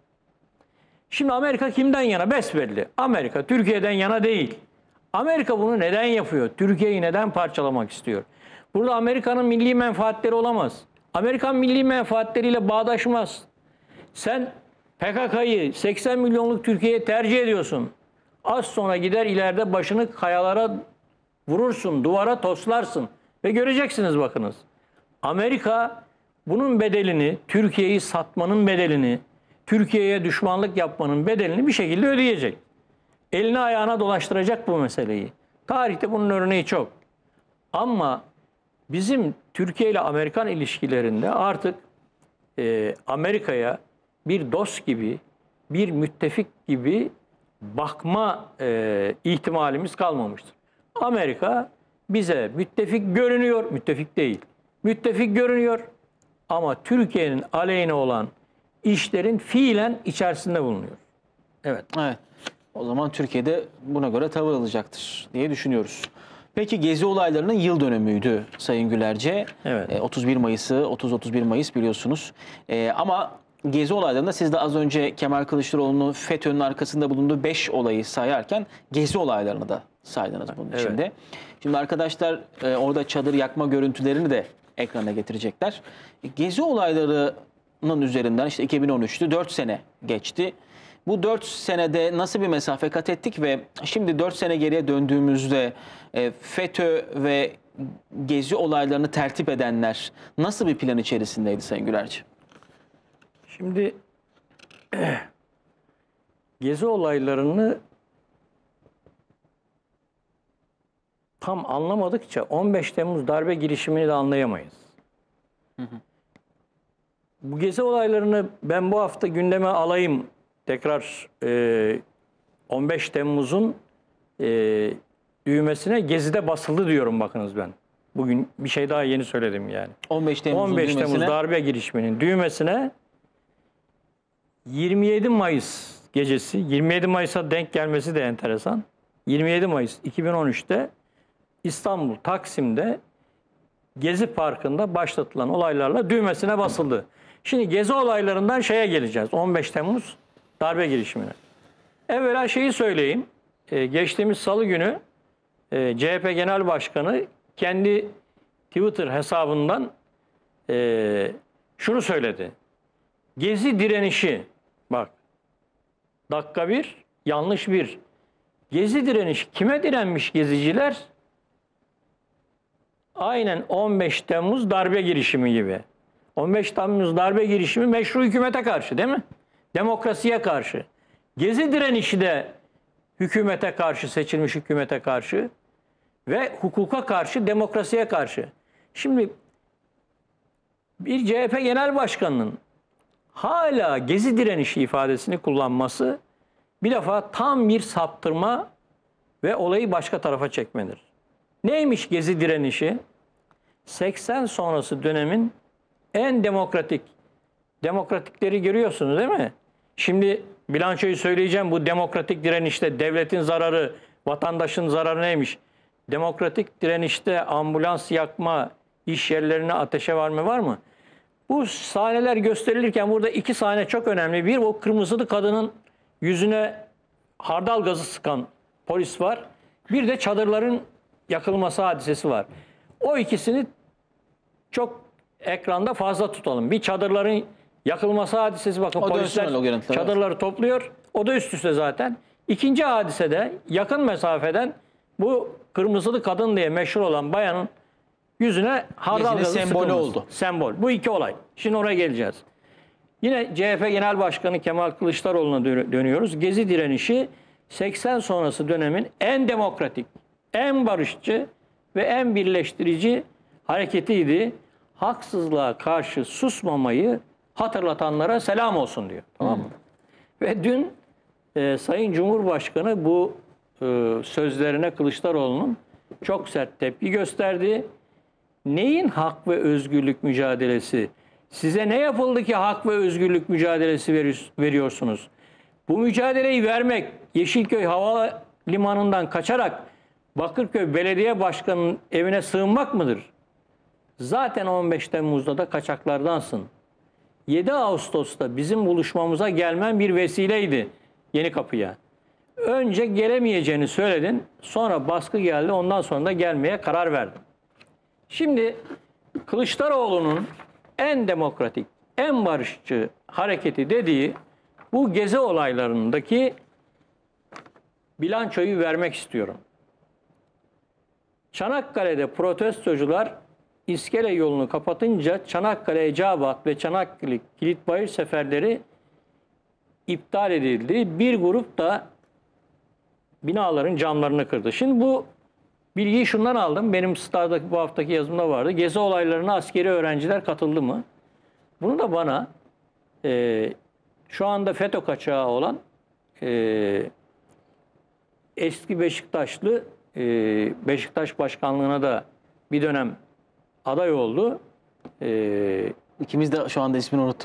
Şimdi Amerika kimden yana? Besbelli. Amerika Türkiye'den yana değil. Amerika bunu neden yapıyor? Türkiye'yi neden parçalamak istiyor? Burada Amerika'nın milli menfaatleri olamaz. Amerikan milli menfaatleriyle bağdaşmaz. Sen PKK'yı 80 milyonluk Türkiye'ye tercih ediyorsun. Az sonra gider ileride başını kayalara vurursun, duvara toslarsın. Ve göreceksiniz bakınız. Amerika bunun bedelini, Türkiye'yi satmanın bedelini, Türkiye'ye düşmanlık yapmanın bedelini bir şekilde ödeyecek. Eline ayağına dolaştıracak bu meseleyi. Tarihte bunun örneği çok. Ama bizim Türkiye ile Amerikan ilişkilerinde artık Amerika'ya bir dost gibi, bir müttefik gibi bakma ihtimalimiz kalmamıştır. Amerika bize müttefik görünüyor, müttefik değil. Müttefik görünüyor ama Türkiye'nin aleyhine olan işlerin fiilen içerisinde bulunuyor. Evet. Evet. O zaman Türkiye'de buna göre tavır alacaktır diye düşünüyoruz. Peki Gezi olaylarının yıl dönümüydü Sayın Gülerce. Evet. 31 Mayıs'ı, 30-31 Mayıs biliyorsunuz. Ama Gezi olaylarında siz de az önce Kemal Kılıçdaroğlu'nun FETÖ'nün arkasında bulunduğu 5 olayı sayarken Gezi olaylarını da saydınız bunun Evet. içinde. Şimdi arkadaşlar orada çadır yakma görüntülerini de ekrana getirecekler. Gezi olaylarının üzerinden işte 2013'tü 4 sene geçti. Bu 4 senede nasıl bir mesafe kat ettik ve şimdi 4 sene geriye döndüğümüzde FETÖ ve Gezi olaylarını tertip edenler nasıl bir plan içerisindeydi Sayın Gülerci? Şimdi Gezi olaylarını tam anlamadıkça 15 Temmuz darbe girişimini de anlayamayız. bu gezi olaylarını ben bu hafta gündeme alayım. Tekrar 15 Temmuz'un düğmesine Gezi'de basıldı diyorum bakınız ben. Bugün bir şey daha yeni söyledim yani. 15 Temmuz'un 15 Temmuz düğmesine. darbe girişiminin düğmesine 27 Mayıs gecesi, 27 Mayıs'a denk gelmesi de enteresan. 27 Mayıs 2013'te İstanbul Taksim'de Gezi Parkı'nda başlatılan olaylarla düğmesine basıldı. Şimdi Gezi olaylarından şeye geleceğiz. 15 Temmuz darbe girişimine. Evvela şeyi söyleyeyim. Geçtiğimiz Salı günü CHP Genel Başkanı kendi Twitter hesabından şunu söyledi. Gezi direnişi, bak, dakika bir, yanlış bir. Gezi direnişi, kime direnmiş geziciler? Aynen 15 Temmuz darbe girişimi gibi. 15 Temmuz darbe girişimi meşru hükümete karşı değil mi? Demokrasiye karşı. Gezi direnişi de hükümete karşı, seçilmiş hükümete karşı ve hukuka karşı, demokrasiye karşı. Şimdi bir CHP Genel Başkanı'nın hala gezi direnişi ifadesini kullanması bir defa tam bir saptırma ve olayı başka tarafa çekmedir. Neymiş gezi direnişi? 80 sonrası dönemin en demokratikleri görüyorsunuz değil mi? Şimdi bilançoyu söyleyeceğim. Bu demokratik direnişte devletin zararı, vatandaşın zararı neymiş? Demokratik direnişte ambulans yakma, iş yerlerine ateşe verme var mı? Bu sahneler gösterilirken burada iki sahne çok önemli. Bir, o kırmızılı kadının yüzüne hardal gazı sıkan polis var. Bir de çadırların yakılması hadisesi var. O ikisini çok ekranda fazla tutalım. Bir çadırların yakılması hadisesi, bakın polisler çadırları topluyor. O da üst üste zaten. İkinci hadisede yakın mesafeden bu kırmızılı kadın diye meşhur olan bayanın yüzüne hardal gazı sembolü oldu. Sembol. Bu iki olay. Şimdi oraya geleceğiz. Yine CHP Genel Başkanı Kemal Kılıçdaroğlu'na dönüyoruz. Gezi direnişi 80 sonrası dönemin en demokratik, en barışçı ve en birleştirici hareketiydi. Haksızlığa karşı susmamayı hatırlatanlara selam olsun diyor. Tamam mı? Ve dün Sayın Cumhurbaşkanı bu sözlerine Kılıçdaroğlu'nun çok sert tepki gösterdi. Neyin hak ve özgürlük mücadelesi? Size ne yapıldı ki hak ve özgürlük mücadelesi veriyorsunuz? Bu mücadeleyi vermek, Yeşilköy Havalimanı'ndan kaçarak Bakırköy Belediye Başkanı'nın evine sığınmak mıdır? Zaten 15 Temmuz'da da kaçaklardansın. 7 Ağustos'ta bizim buluşmamıza gelmen bir vesileydi Yenikapı'ya. Önce gelemeyeceğini söyledin, sonra baskı geldi, ondan sonra da gelmeye karar verdin. Şimdi Kılıçdaroğlu'nun en demokratik, en barışçı hareketi dediği bu gezi olaylarındaki bilançoyu vermek istiyorum. Çanakkale'de protestocular İskele yolunu kapatınca Çanakkale Eceabat ve Çanakkale Kilitbayır seferleri iptal edildi. Bir grup da binaların camlarını kırdı. Şimdi bu bilgiyi şundan aldım. Benim Star'daki bu haftaki yazımda vardı. Gezi olaylarına askeri öğrenciler katıldı mı? Bunu da bana şu anda FETÖ kaçağı olan eski Beşiktaşlı, Beşiktaş başkanlığına da bir dönem aday oldu. İkimiz de şu anda ismini unuttuk.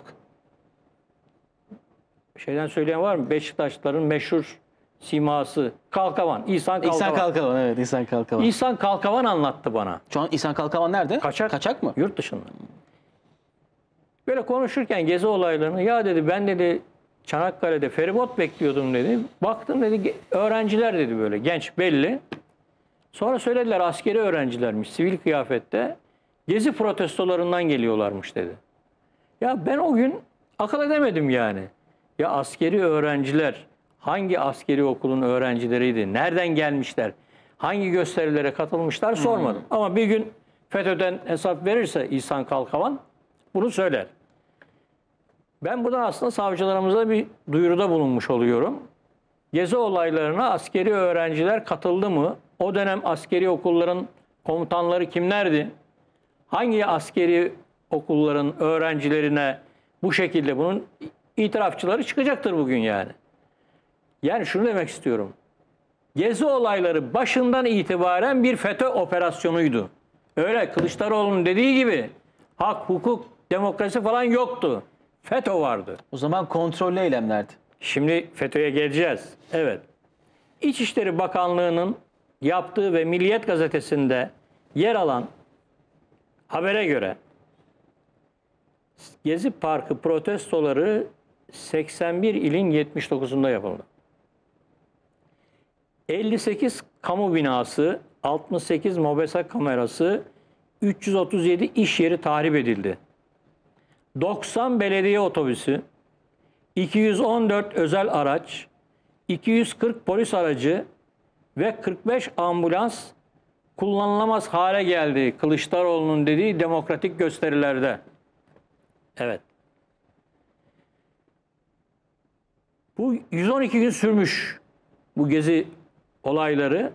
Şeyden söyleyen var mı? Beşiktaşlıların meşhur siması Kalkavan, İhsan Kalkavan. İhsan Kalkavan, evet, İhsan Kalkavan. İhsan Kalkavan anlattı bana. Şu an İhsan Kalkavan nerede? Kaçak mı? Yurt dışında. Böyle konuşurken gezi olaylarını, ya dedi ben dedi Çanakkale'de feribot bekliyordum dedi. Baktım dedi öğrenciler dedi böyle genç belli. Sonra söylediler askeri öğrencilermiş sivil kıyafette. Gezi protestolarından geliyorlarmış dedi. Ya ben o gün akıl edemedim yani. Ya askeri öğrenciler hangi askeri okulun öğrencileriydi? Nereden gelmişler? Hangi gösterilere katılmışlar sormadım. Ama bir gün FETÖ'den hesap verirse İhsan Kalkavan bunu söyler. Ben buradan aslında savcılarımıza bir duyuruda bulunmuş oluyorum. Gezi olaylarına askeri öğrenciler katıldı mı? O dönem askeri okulların komutanları kimlerdi? Hangi askeri okulların öğrencilerine Bu şekilde bunun itirafçıları çıkacaktır bugün yani. Yani şunu demek istiyorum. Gezi olayları başından itibaren bir FETÖ operasyonuydu. Öyle Kılıçdaroğlu'nun dediği gibi hak, hukuk, demokrasi falan yoktu. FETÖ vardı. O zaman kontrollü eylemlerdi. Şimdi FETÖ'ye geleceğiz. Evet. İçişleri Bakanlığı'nın yaptığı ve Milliyet Gazetesi'nde yer alan habere göre Gezi Parkı protestoları 81 ilin 79'unda yapıldı. 58 kamu binası, 68 mobese kamerası, 337 iş yeri tahrip edildi. 90 belediye otobüsü, 214 özel araç, 240 polis aracı ve 45 ambulans kullanılamaz hale geldi Kılıçdaroğlu'nun dediği demokratik gösterilerde. Evet. Bu 112 gün sürmüş bu gezi olayları.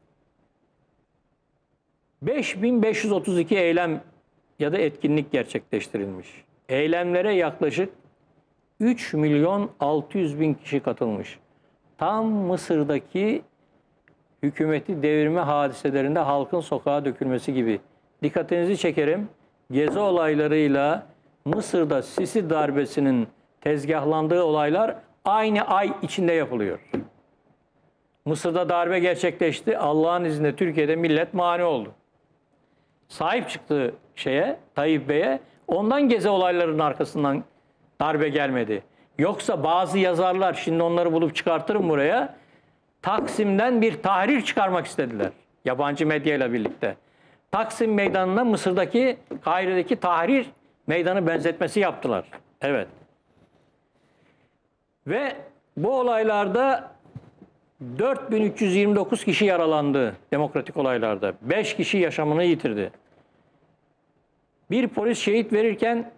5532 eylem ya da etkinlik gerçekleştirilmiş. Eylemlere yaklaşık 3 milyon 600 bin kişi katılmış. Tam Mısır'daki hükümeti devirme hadiselerinde halkın sokağa dökülmesi gibi. Dikkatinizi çekerim. Gezi olaylarıyla Mısır'da Sisi darbesinin tezgahlandığı olaylar aynı ay içinde yapılıyor. Mısır'da darbe gerçekleşti. Allah'ın izniyle Türkiye'de millet mani oldu. Sahip çıktı Tayyip Bey'e. Ondan gezi olaylarının arkasından darbe gelmedi. Yoksa bazı yazarlar, şimdi onları bulup çıkartırım buraya, Taksim'den bir tahrir çıkarmak istediler. Yabancı medyayla birlikte. Taksim Meydanı'na Mısır'daki, Kahire'deki Tahrir Meydanı benzetmesi yaptılar. Evet. Ve bu olaylarda 4329 kişi yaralandı demokratik olaylarda. 5 kişi yaşamını yitirdi. Bir polis şehit verirken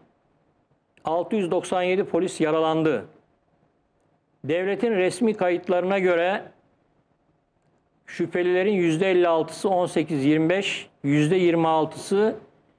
697 polis yaralandı. Devletin resmi kayıtlarına göre şüphelilerin %56'sı 18-25, %26'sı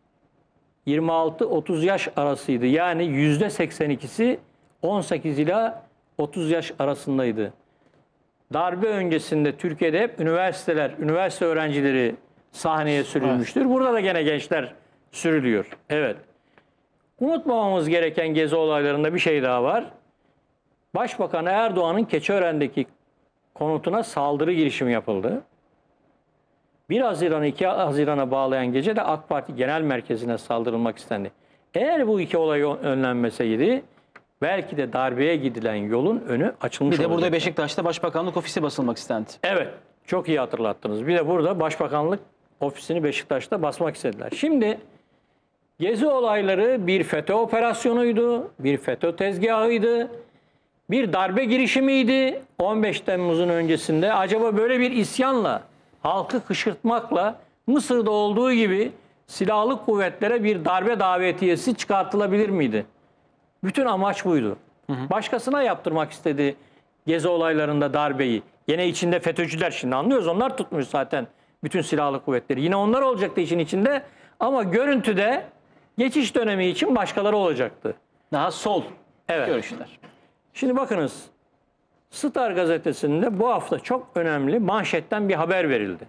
26-30 yaş arasıydı. Yani %82'si 18 ila 30 yaş arasındaydı. Darbe öncesinde Türkiye'de hep üniversite öğrencileri sahneye sürülmüştür. Evet. Burada da gene gençler sürülüyor. Evet. Unutmamamız gereken gezi olaylarında bir şey daha var. Başbakan Erdoğan'ın Keçiören'deki konutuna saldırı girişimi yapıldı. 1 Haziran 2 Haziran'a bağlayan gece de AK Parti Genel Merkezi'ne saldırılmak istendi. Eğer bu iki olay önlenmeseydi belki de darbeye gidilen yolun önü açılmış olacaktı. Bir de burada Beşiktaş'ta Başbakanlık Ofisi basılmak istendi. Evet, çok iyi hatırlattınız. Bir de burada Başbakanlık Ofisini Beşiktaş'ta basmak istediler. Şimdi gezi olayları bir FETÖ operasyonuydu, bir FETÖ tezgahıydı, bir darbe girişimiydi 15 Temmuz'un öncesinde. Acaba böyle bir isyanla, halkı kışkırtmakla Mısır'da olduğu gibi silahlı kuvvetlere bir darbe davetiyesi çıkartılabilir miydi? Bütün amaç buydu. Başkasına yaptırmak istedi gezi olaylarında darbeyi. Yine içinde FETÖ'cüler, şimdi anlıyoruz, onlar tutmuş zaten bütün silahlı kuvvetleri. Yine onlar olacaktı işin içinde ama görüntüde geçiş dönemi için başkaları olacaktı. Daha sol evet. Görüşler. Şimdi bakınız, Star gazetesinde bu hafta çok önemli manşetten bir haber verildi.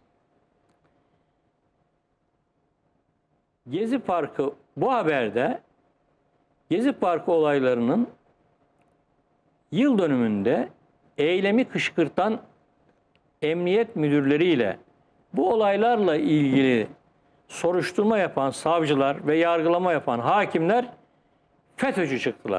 Gezi Parkı, bu haberde Gezi Parkı olaylarının yıl dönümünde eylemi kışkırtan emniyet müdürleriyle bu olaylarla ilgili soruşturma yapan savcılar ve yargılama yapan hakimler FETÖ'cü çıktılar.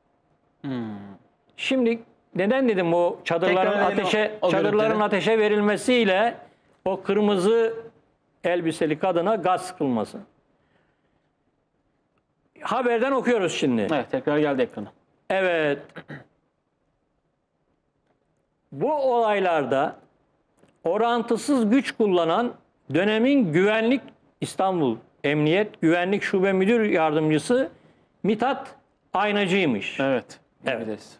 Şimdi neden dedim o çadırların ateşe verilmesiyle o kırmızı elbiseli kadına gaz sıkılması. Haberden okuyoruz şimdi. Evet, tekrar geldi ekrana. Evet. Bu olaylarda orantısız güç kullanan dönemin İstanbul Emniyet Güvenlik Şube Müdür Yardımcısı Mithat Aynacı'ymış. Evet. Evet.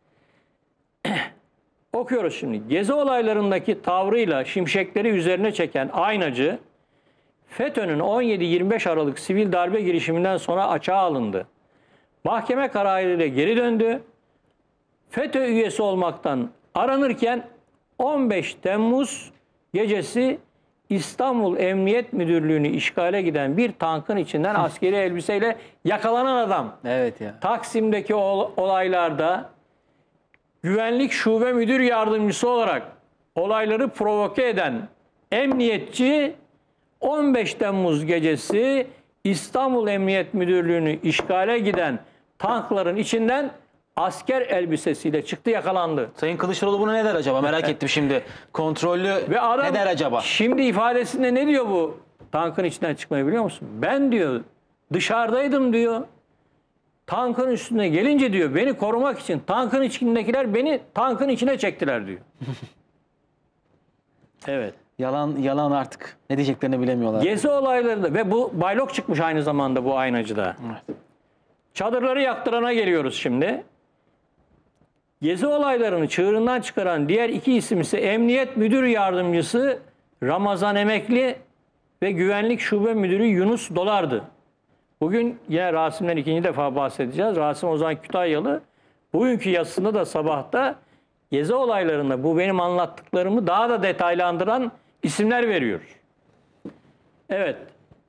Okuyoruz şimdi. Gezi olaylarındaki tavrıyla şimşekleri üzerine çeken Aynacı, FETÖ'nün 17-25 Aralık sivil darbe girişiminden sonra açığa alındı. Mahkeme kararıyla geri döndü. FETÖ üyesi olmaktan aranırken 15 Temmuz gecesi İstanbul Emniyet Müdürlüğü'nü işgale giden bir tankın içinden askeri elbiseyle yakalanan adam. Evet ya. Taksim'deki olaylarda güvenlik şube müdür yardımcısı olarak olayları provoke eden emniyetçi 15 Temmuz gecesi İstanbul Emniyet Müdürlüğü'nü işgale giden tankların içinden asker elbisesiyle çıktı, yakalandı. Sayın Kılıçdaroğlu bunu ne der acaba? Merak ettim şimdi. Kontrollü Ve adam ne der acaba? şimdi ifadesinde ne diyor bu tankın içinden çıkmayı biliyor musun? Ben diyor dışarıdaydım diyor. Tankın üstüne gelince diyor beni korumak için tankın içindekiler beni tankın içine çektiler diyor. Evet. Yalan artık. Ne diyeceklerini bilemiyorlar. Gezi olaylarında ve bu baylok çıkmış aynı zamanda bu aynacıda. Evet. Çadırları yaktırana geliyoruz şimdi. Gezi olaylarını çığırından çıkaran diğer iki isim ise Emniyet Müdür Yardımcısı Ramazan Emekli ve Güvenlik Şube Müdürü Yunus Dolar'dı. Bugün yine Rasim'den ikinci defa bahsedeceğiz. Rasim Ozan Kütahyalı bugünkü yazısında da sabahta gezi olaylarında bu benim anlattıklarımı daha da detaylandıran isimler veriyor. Evet.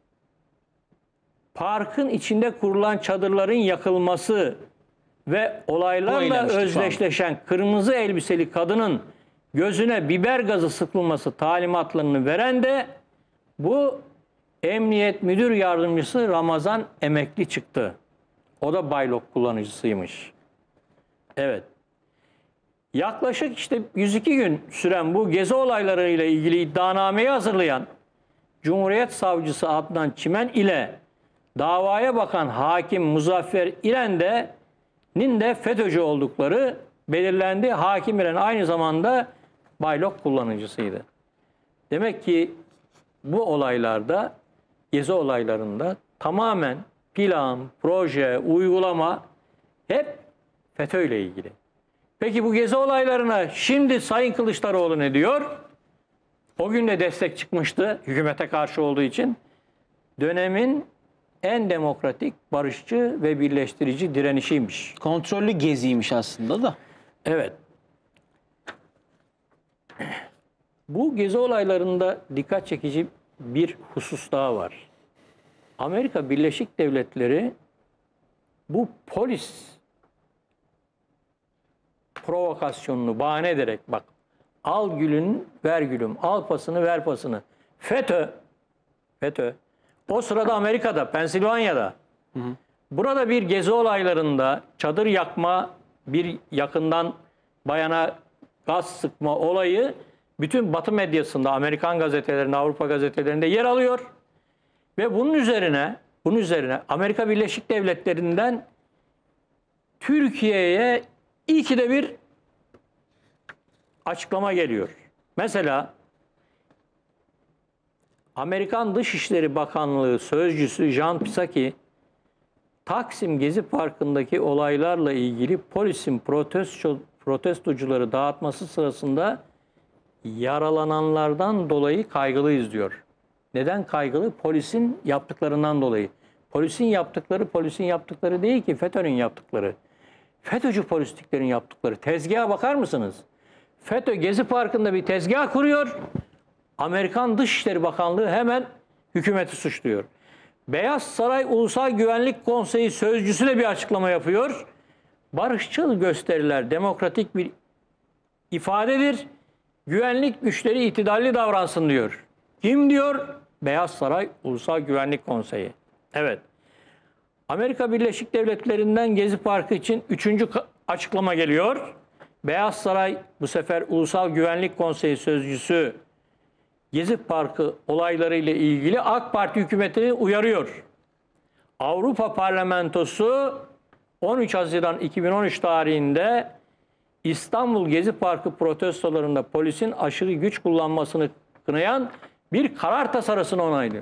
Parkın içinde kurulan çadırların yakılması ve olaylarla eylemiştik şu an. özdeşleşen kırmızı elbiseli kadının gözüne biber gazı sıkılması talimatlarını veren de bu Emniyet Müdür Yardımcısı Ramazan Emekli çıktı. O da baylok kullanıcısıymış. Evet. Yaklaşık işte 102 gün süren bu gezi olaylarıyla ilgili iddianameyi hazırlayan Cumhuriyet Savcısı Adnan Çimen ile davaya bakan hakim Muzaffer İren'nin de FETÖ'cü oldukları belirlendi. Hakim İren aynı zamanda baylok kullanıcısıydı. Demek ki bu olaylarda, gezi olaylarında tamamen plan, proje, uygulama hep FETÖ ile ilgili. Peki bu gezi olaylarına şimdi Sayın Kılıçdaroğlu ne diyor? O gün de destek çıkmıştı hükümete karşı olduğu için. Dönemin en demokratik, barışçı ve birleştirici direnişiymiş. Kontrollü geziymiş aslında da. Evet. Bu gezi olaylarında dikkat çekici bir husus daha var. Amerika Birleşik Devletleri bu polis provokasyonunu bahane ederek bak al gülün ver gülüm, al pasını ver pasını. FETÖ o sırada Amerika'da, Pensilvanya'da burada bir gezi olaylarında çadır yakma, bir yakından bayana gaz sıkma olayı bütün Batı medyasında, Amerikan gazetelerinde, Avrupa gazetelerinde yer alıyor. Ve bunun üzerine Amerika Birleşik Devletleri'nden Türkiye'ye ikide bir açıklama geliyor. Mesela Amerikan Dışişleri Bakanlığı Sözcüsü Jan Psaki, Taksim Gezi Parkı'ndaki olaylarla ilgili polisin protestocuları dağıtması sırasında yaralananlardan dolayı kaygılıyız diyor. Neden kaygılı? Polisin yaptıklarından dolayı. Polisin yaptıkları değil ki FETÖ'nün yaptıkları. FETÖ'cü polisliklerin yaptıkları. Tezgaha bakar mısınız? FETÖ Gezi Parkı'nda bir tezgah kuruyor. Amerikan Dışişleri Bakanlığı hemen hükümeti suçluyor. Beyaz Saray Ulusal Güvenlik Konseyi sözcüsü de bir açıklama yapıyor. Barışçıl gösteriler demokratik bir ifadedir. Güvenlik güçleri itidalli davransın diyor. Kim diyor? Beyaz Saray Ulusal Güvenlik Konseyi. Evet. Amerika Birleşik Devletleri'nden Gezi Parkı için 3. açıklama geliyor. Beyaz Saray bu sefer Ulusal Güvenlik Konseyi sözcüsü Gezi Parkı olayları ile ilgili AK Parti hükümetini uyarıyor. Avrupa Parlamentosu 13 Haziran 2013 tarihinde İstanbul Gezi Parkı protestolarında polisin aşırı güç kullanmasını kınayan bir karar tasarısını onaylıyor.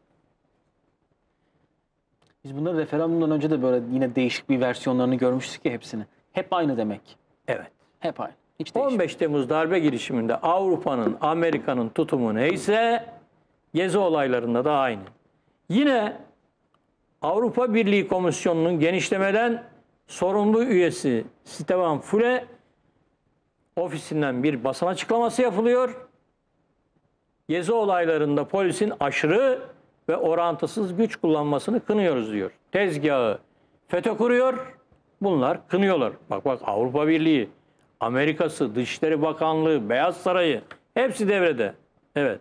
Biz bunları referandumdan önce de böyle yine değişik bir versiyonlarını görmüştük ya hepsini. Hep aynı demek. Evet. Hep aynı. Hiç değişmiyor. 15 Temmuz darbe girişiminde Avrupa'nın, Amerika'nın tutumu neyse gezi olaylarında da aynı. Yine Avrupa Birliği Komisyonu'nun genişlemeden sorumlu üyesi Stefan Füle ofisinden bir basın açıklaması yapılıyor. Gezi olaylarında polisin aşırı ve orantısız güç kullanmasını kınıyoruz diyor. Tezgahı FETÖ kuruyor. Bunlar kınıyorlar. Bak Avrupa Birliği, Amerika'sı, Dışişleri Bakanlığı, Beyaz Sarayı hepsi devrede. Evet.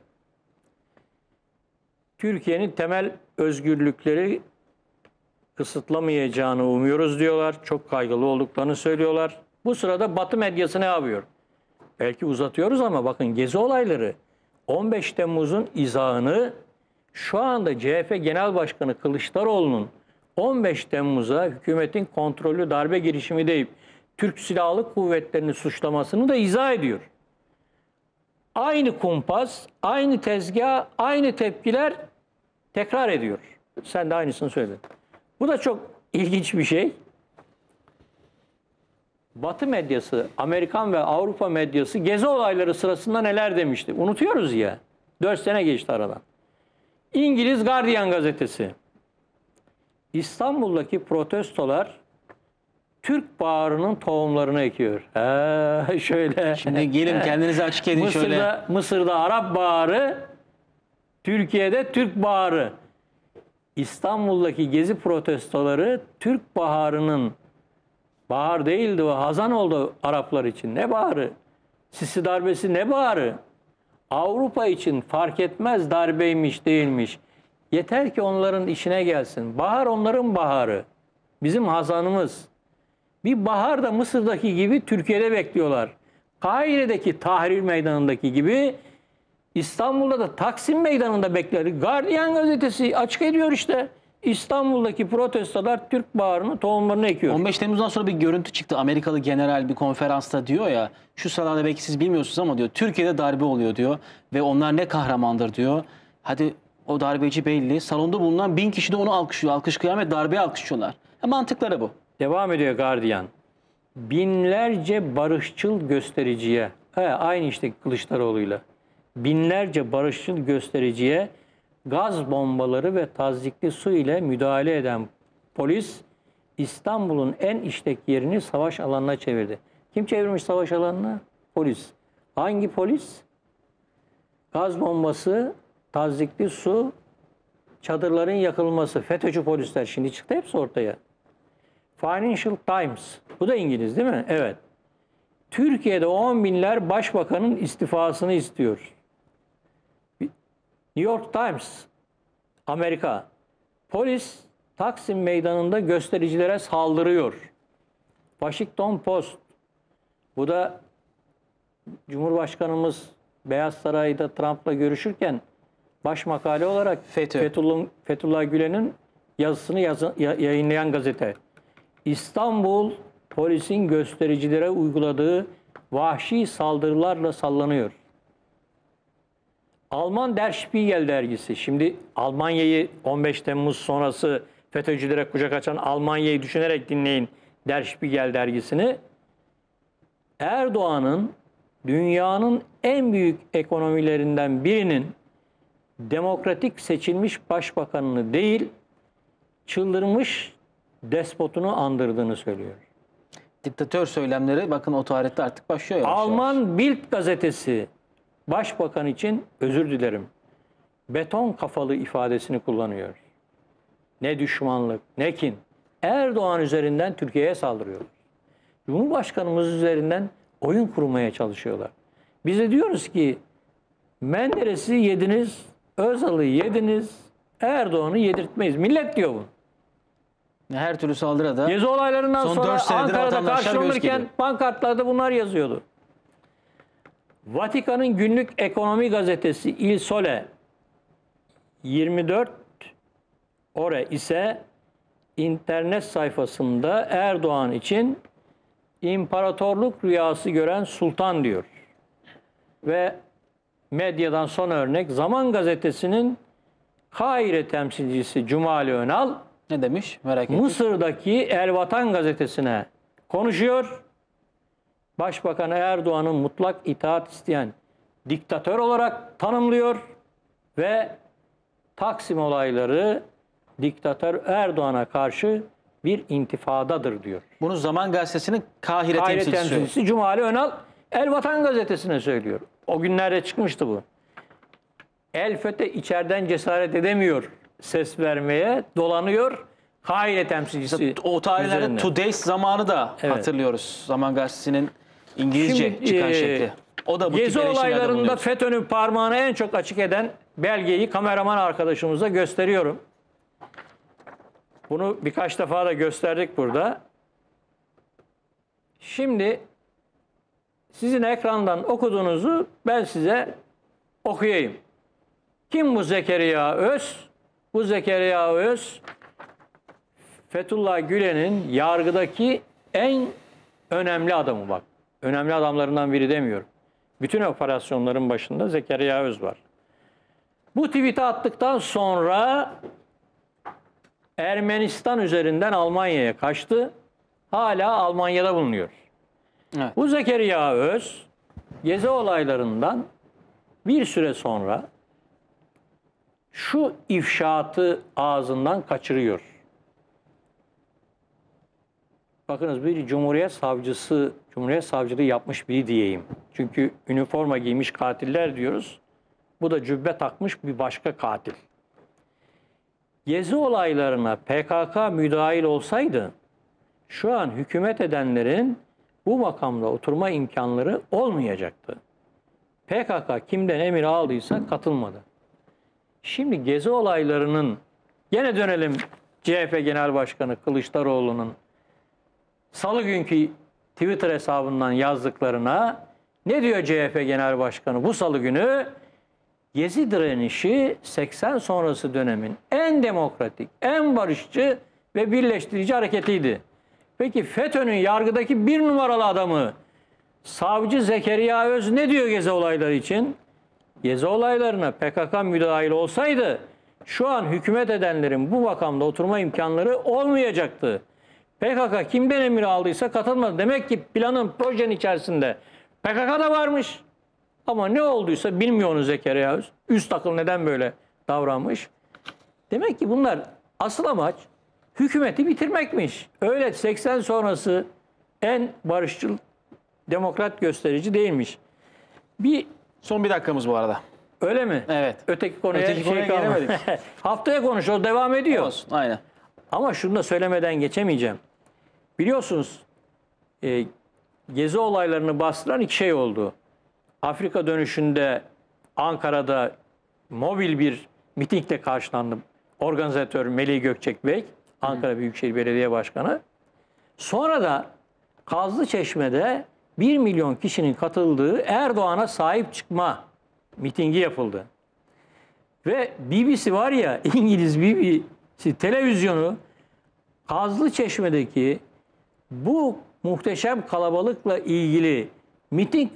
Türkiye'nin temel özgürlükleri kısıtlamayacağını umuyoruz diyorlar. Çok kaygılı olduklarını söylüyorlar. Bu sırada Batı medyası ne yapıyor? Belki uzatıyoruz ama bakın gezi olayları 15 Temmuz'un izahını şu anda CHP Genel Başkanı Kılıçdaroğlu'nun 15 Temmuz'a hükümetin kontrollü darbe girişimi deyip Türk Silahlı Kuvvetleri'ni suçlamasını da izah ediyor. Aynı kumpas, aynı tezgah, aynı tepkiler tekrar ediyor. Sen de aynısını söyledin. Bu da çok ilginç bir şey. Batı medyası, Amerikan ve Avrupa medyası gezi olayları sırasında neler demişti? Unutuyoruz ya. 4 sene geçti aradan. İngiliz Guardian gazetesi. İstanbul'daki protestolar Türk bağrının tohumlarını ekiyor. Şöyle. Şimdi gelin kendinizi açık edin şöyle. Mısır'da Arap baharı, Türkiye'de Türk baharı. İstanbul'daki gezi protestoları Türk baharının, bahar değildi o, hazan oldu Araplar için. Ne baharı? Sisi darbesi ne baharı? Avrupa için fark etmez darbeymiş değilmiş. Yeter ki onların işine gelsin. Bahar onların baharı. Bizim hazanımız. Bir bahar da Mısır'daki gibi Türkiye'de bekliyorlar. Kahire'deki Tahrir Meydanı'ndaki gibi İstanbul'da da Taksim Meydanı'nda bekliyorlar. Guardian gazetesi açık ediyor işte. İstanbul'daki protestolar Türk baharının tohumlarını ekiyor. 15 Temmuz'dan sonra bir görüntü çıktı. Amerikalı general bir konferansta diyor ya, şu sıralarda belki siz bilmiyorsunuz ama diyor, Türkiye'de darbe oluyor diyor ve onlar ne kahramandır diyor. Hadi o darbeci belli. Salonda bulunan 1000 kişi de onu alkışlıyor. Alkış kıyamet, darbeye alkışlıyorlar. Mantıkları bu. Devam ediyor Guardian. Binlerce barışçıl göstericiye, aynı işte Kılıçdaroğlu'yla, binlerce barışçıl göstericiye gaz bombaları ve tazyikli su ile müdahale eden polis İstanbul'un en işlek yerini savaş alanına çevirdi. Kim çevirmiş savaş alanına? Polis. Hangi polis? Gaz bombası, tazyikli su, çadırların yakılması, FETÖ'cü polisler şimdi çıktı hepsi ortaya. Financial Times. Bu da İngiliz değil mi? Evet. Türkiye'de 10 binler başbakanın istifasını istiyor. New York Times. Amerika. Polis Taksim Meydanı'nda göstericilere saldırıyor. Washington Post. Bu da Cumhurbaşkanımız Beyaz Saray'da Trump'la görüşürken baş makale olarak Fethullah Gülen'in yazısını yayınlayan gazete. İstanbul polisin göstericilere uyguladığı vahşi saldırılarla sallanıyor. Alman Der Spiegel dergisi. Şimdi Almanya'yı 15 Temmuz sonrası FETÖ'cülere kucak açan Almanya'yı düşünerek dinleyin Der Spiegel dergisini. Erdoğan'ın dünyanın en büyük ekonomilerinden birinin demokratik seçilmiş başbakanını değil, çıldırmış despotunu andırdığını söylüyor. Diktatör söylemleri bakın o tarihte artık başlıyor. Alman Bild gazetesi başbakan için özür dilerim, beton kafalı ifadesini kullanıyor. Ne düşmanlık, ne kin. Erdoğan üzerinden Türkiye'ye saldırıyor. Cumhurbaşkanımız üzerinden oyun kurmaya çalışıyorlar. Biz de diyoruz ki Menderes'i yediniz, Özal'ı yediniz, Erdoğan'ı yedirtmeyiz. Millet diyor bu. Her türlü saldırıda Gezi olaylarından son sonra 4 senedir Ankara'da vatandaşlar karşılanırken göz pankartlarda bunlar yazıyordu. Vatikan'ın günlük ekonomi gazetesi Il Sole 24 Ore ise internet sayfasında Erdoğan için imparatorluk rüyası gören sultan diyor. Ve medyadan son örnek Zaman Gazetesi'nin Kahire temsilcisi Cumali Önal ne demiş? Merak ettim. Mısır'daki El Vatan gazetesine konuşuyor. Başbakan Erdoğan'ın mutlak itaat isteyen diktatör olarak tanımlıyor ve Taksim olayları diktatör Erdoğan'a karşı bir intifadadır diyor. Bunu Zaman Gazetesi'nin Kahire Kahire temsilcisi. temsilcisi Cumali Önal El Vatan Gazetesi'ne söylüyor. O günlerde çıkmıştı bu. El FETÖ içeriden cesaret edemiyor ses vermeye, dolanıyor. Kahire temsilcisi O tarihlerde üzerinde. Today's zamanı da Evet. hatırlıyoruz. Zaman Gazetesi'nin İngilizce Şimdi, çıkan şekli. O da bu tip Gezi eleştirilerde olaylarında bulunuyor. FETÖ'nün parmağını en çok açık eden belgeyi kameraman arkadaşımıza gösteriyorum. Bunu birkaç defa da gösterdik burada. Şimdi sizin ekrandan okuduğunuzu ben size okuyayım. Kim bu Zekeriya Öz? Bu Zekeriya Öz, Fethullah Gülen'in yargıdaki en önemli adamı bak. Önemli adamlarından biri demiyorum. Bütün operasyonların başında Zekeriya Öz var. Bu tweet'i attıktan sonra Ermenistan üzerinden Almanya'ya kaçtı. Hala Almanya'da bulunuyor. Evet. Bu Zekeriya Öz, Gezi olaylarından bir süre sonra şu ifşaatı ağzından kaçırıyor. Bakınız bir Cumhuriyet savcısı, Cumhuriyet savcılığı yapmış biri diyeyim. Çünkü üniforma giymiş katiller diyoruz. Bu da cübbe takmış bir başka katil. Gezi olaylarına PKK müdahil olsaydı şu an hükümet edenlerin bu makamda oturma imkanları olmayacaktı. PKK kimden emir aldıysa katılmadı. Şimdi Gezi olaylarının, gene dönelim CHP Genel Başkanı Kılıçdaroğlu'nun Salı günkü Twitter hesabından yazdıklarına. Ne diyor CHP Genel Başkanı bu Salı günü? Gezi direnişi 80 sonrası dönemin en demokratik, en barışçı ve birleştirici hareketiydi. Peki FETÖ'nün yargıdaki bir numaralı adamı Savcı Zekeriya Öz ne diyor Gezi olayları için? Gezi olaylarına PKK müdahil olsaydı şu an hükümet edenlerin bu makamda oturma imkanları olmayacaktı. PKK kimden emir aldıysa katılmadı. Demek ki planın, projenin içerisinde PKK da varmış. Ama ne olduysa bilmiyor onu Zekeriya Öz. Üst akıl neden böyle davranmış? Demek ki bunlar asıl amaç hükümeti bitirmekmiş. Öyle 80 sonrası en barışçıl, demokrat gösterici değilmiş. Son bir dakikamız bu arada. Öyle mi? Evet. Öteki konuya, Öteki konuya kalmadı. gelemedik. Haftaya konuşuyoruz, devam ediyor. Olsun. Aynen. Ama şunu da söylemeden geçemeyeceğim. Biliyorsunuz Gezi olaylarını bastıran iki şey oldu. Afrika dönüşünde Ankara'da mobil bir mitingle karşılandı. Organizatör Melih Gökçek Bey, Ankara Büyükşehir Belediye Başkanı. Sonra da Kazlıçeşme'de 1 milyon kişinin katıldığı Erdoğan'a sahip çıkma mitingi yapıldı. Ve BBC var ya, İngiliz BBC televizyonu Kazlıçeşme'deki bu muhteşem kalabalıkla ilgili miting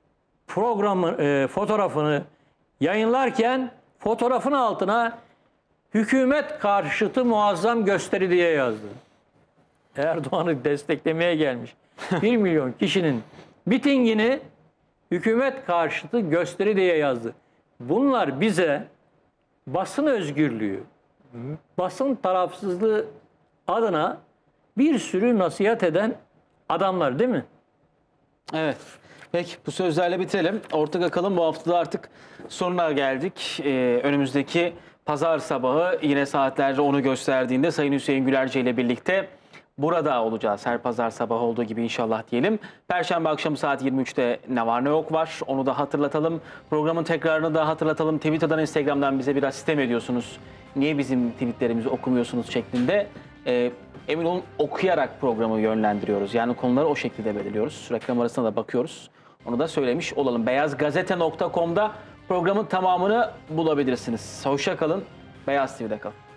fotoğrafını yayınlarken fotoğrafın altına hükümet karşıtı muazzam gösteri diye yazdı. Erdoğan'ı desteklemeye gelmiş 1 milyon kişinin mitingini hükümet karşıtı gösteri diye yazdı. Bunlar bize basın özgürlüğü, basın tarafsızlığı adına bir sürü nasihat eden adamlar değil mi? Evet. Peki bu sözlerle bitirelim. Ortak Akıl'ın bu haftada artık sonuna geldik. Önümüzdeki pazar sabahı yine saatlerde onu gösterdiğinde Sayın Hüseyin Gülerci ile birlikte burada olacağız. Her pazar sabahı olduğu gibi inşallah diyelim. Perşembe akşamı saat 23'te Ne Var Ne Yok var. Onu da hatırlatalım. Programın tekrarını da hatırlatalım. Twitter'dan, Instagram'dan bize biraz sitem ediyorsunuz. Niye bizim tweetlerimizi okumuyorsunuz şeklinde. Emin olun okuyarak programı yönlendiriyoruz. Yani konuları o şekilde belirliyoruz. Reklam arasına da bakıyoruz. Onu da söylemiş olalım. Beyazgazete.com'da programın tamamını bulabilirsiniz. Hoşça kalın. Beyaz TV'de kalın.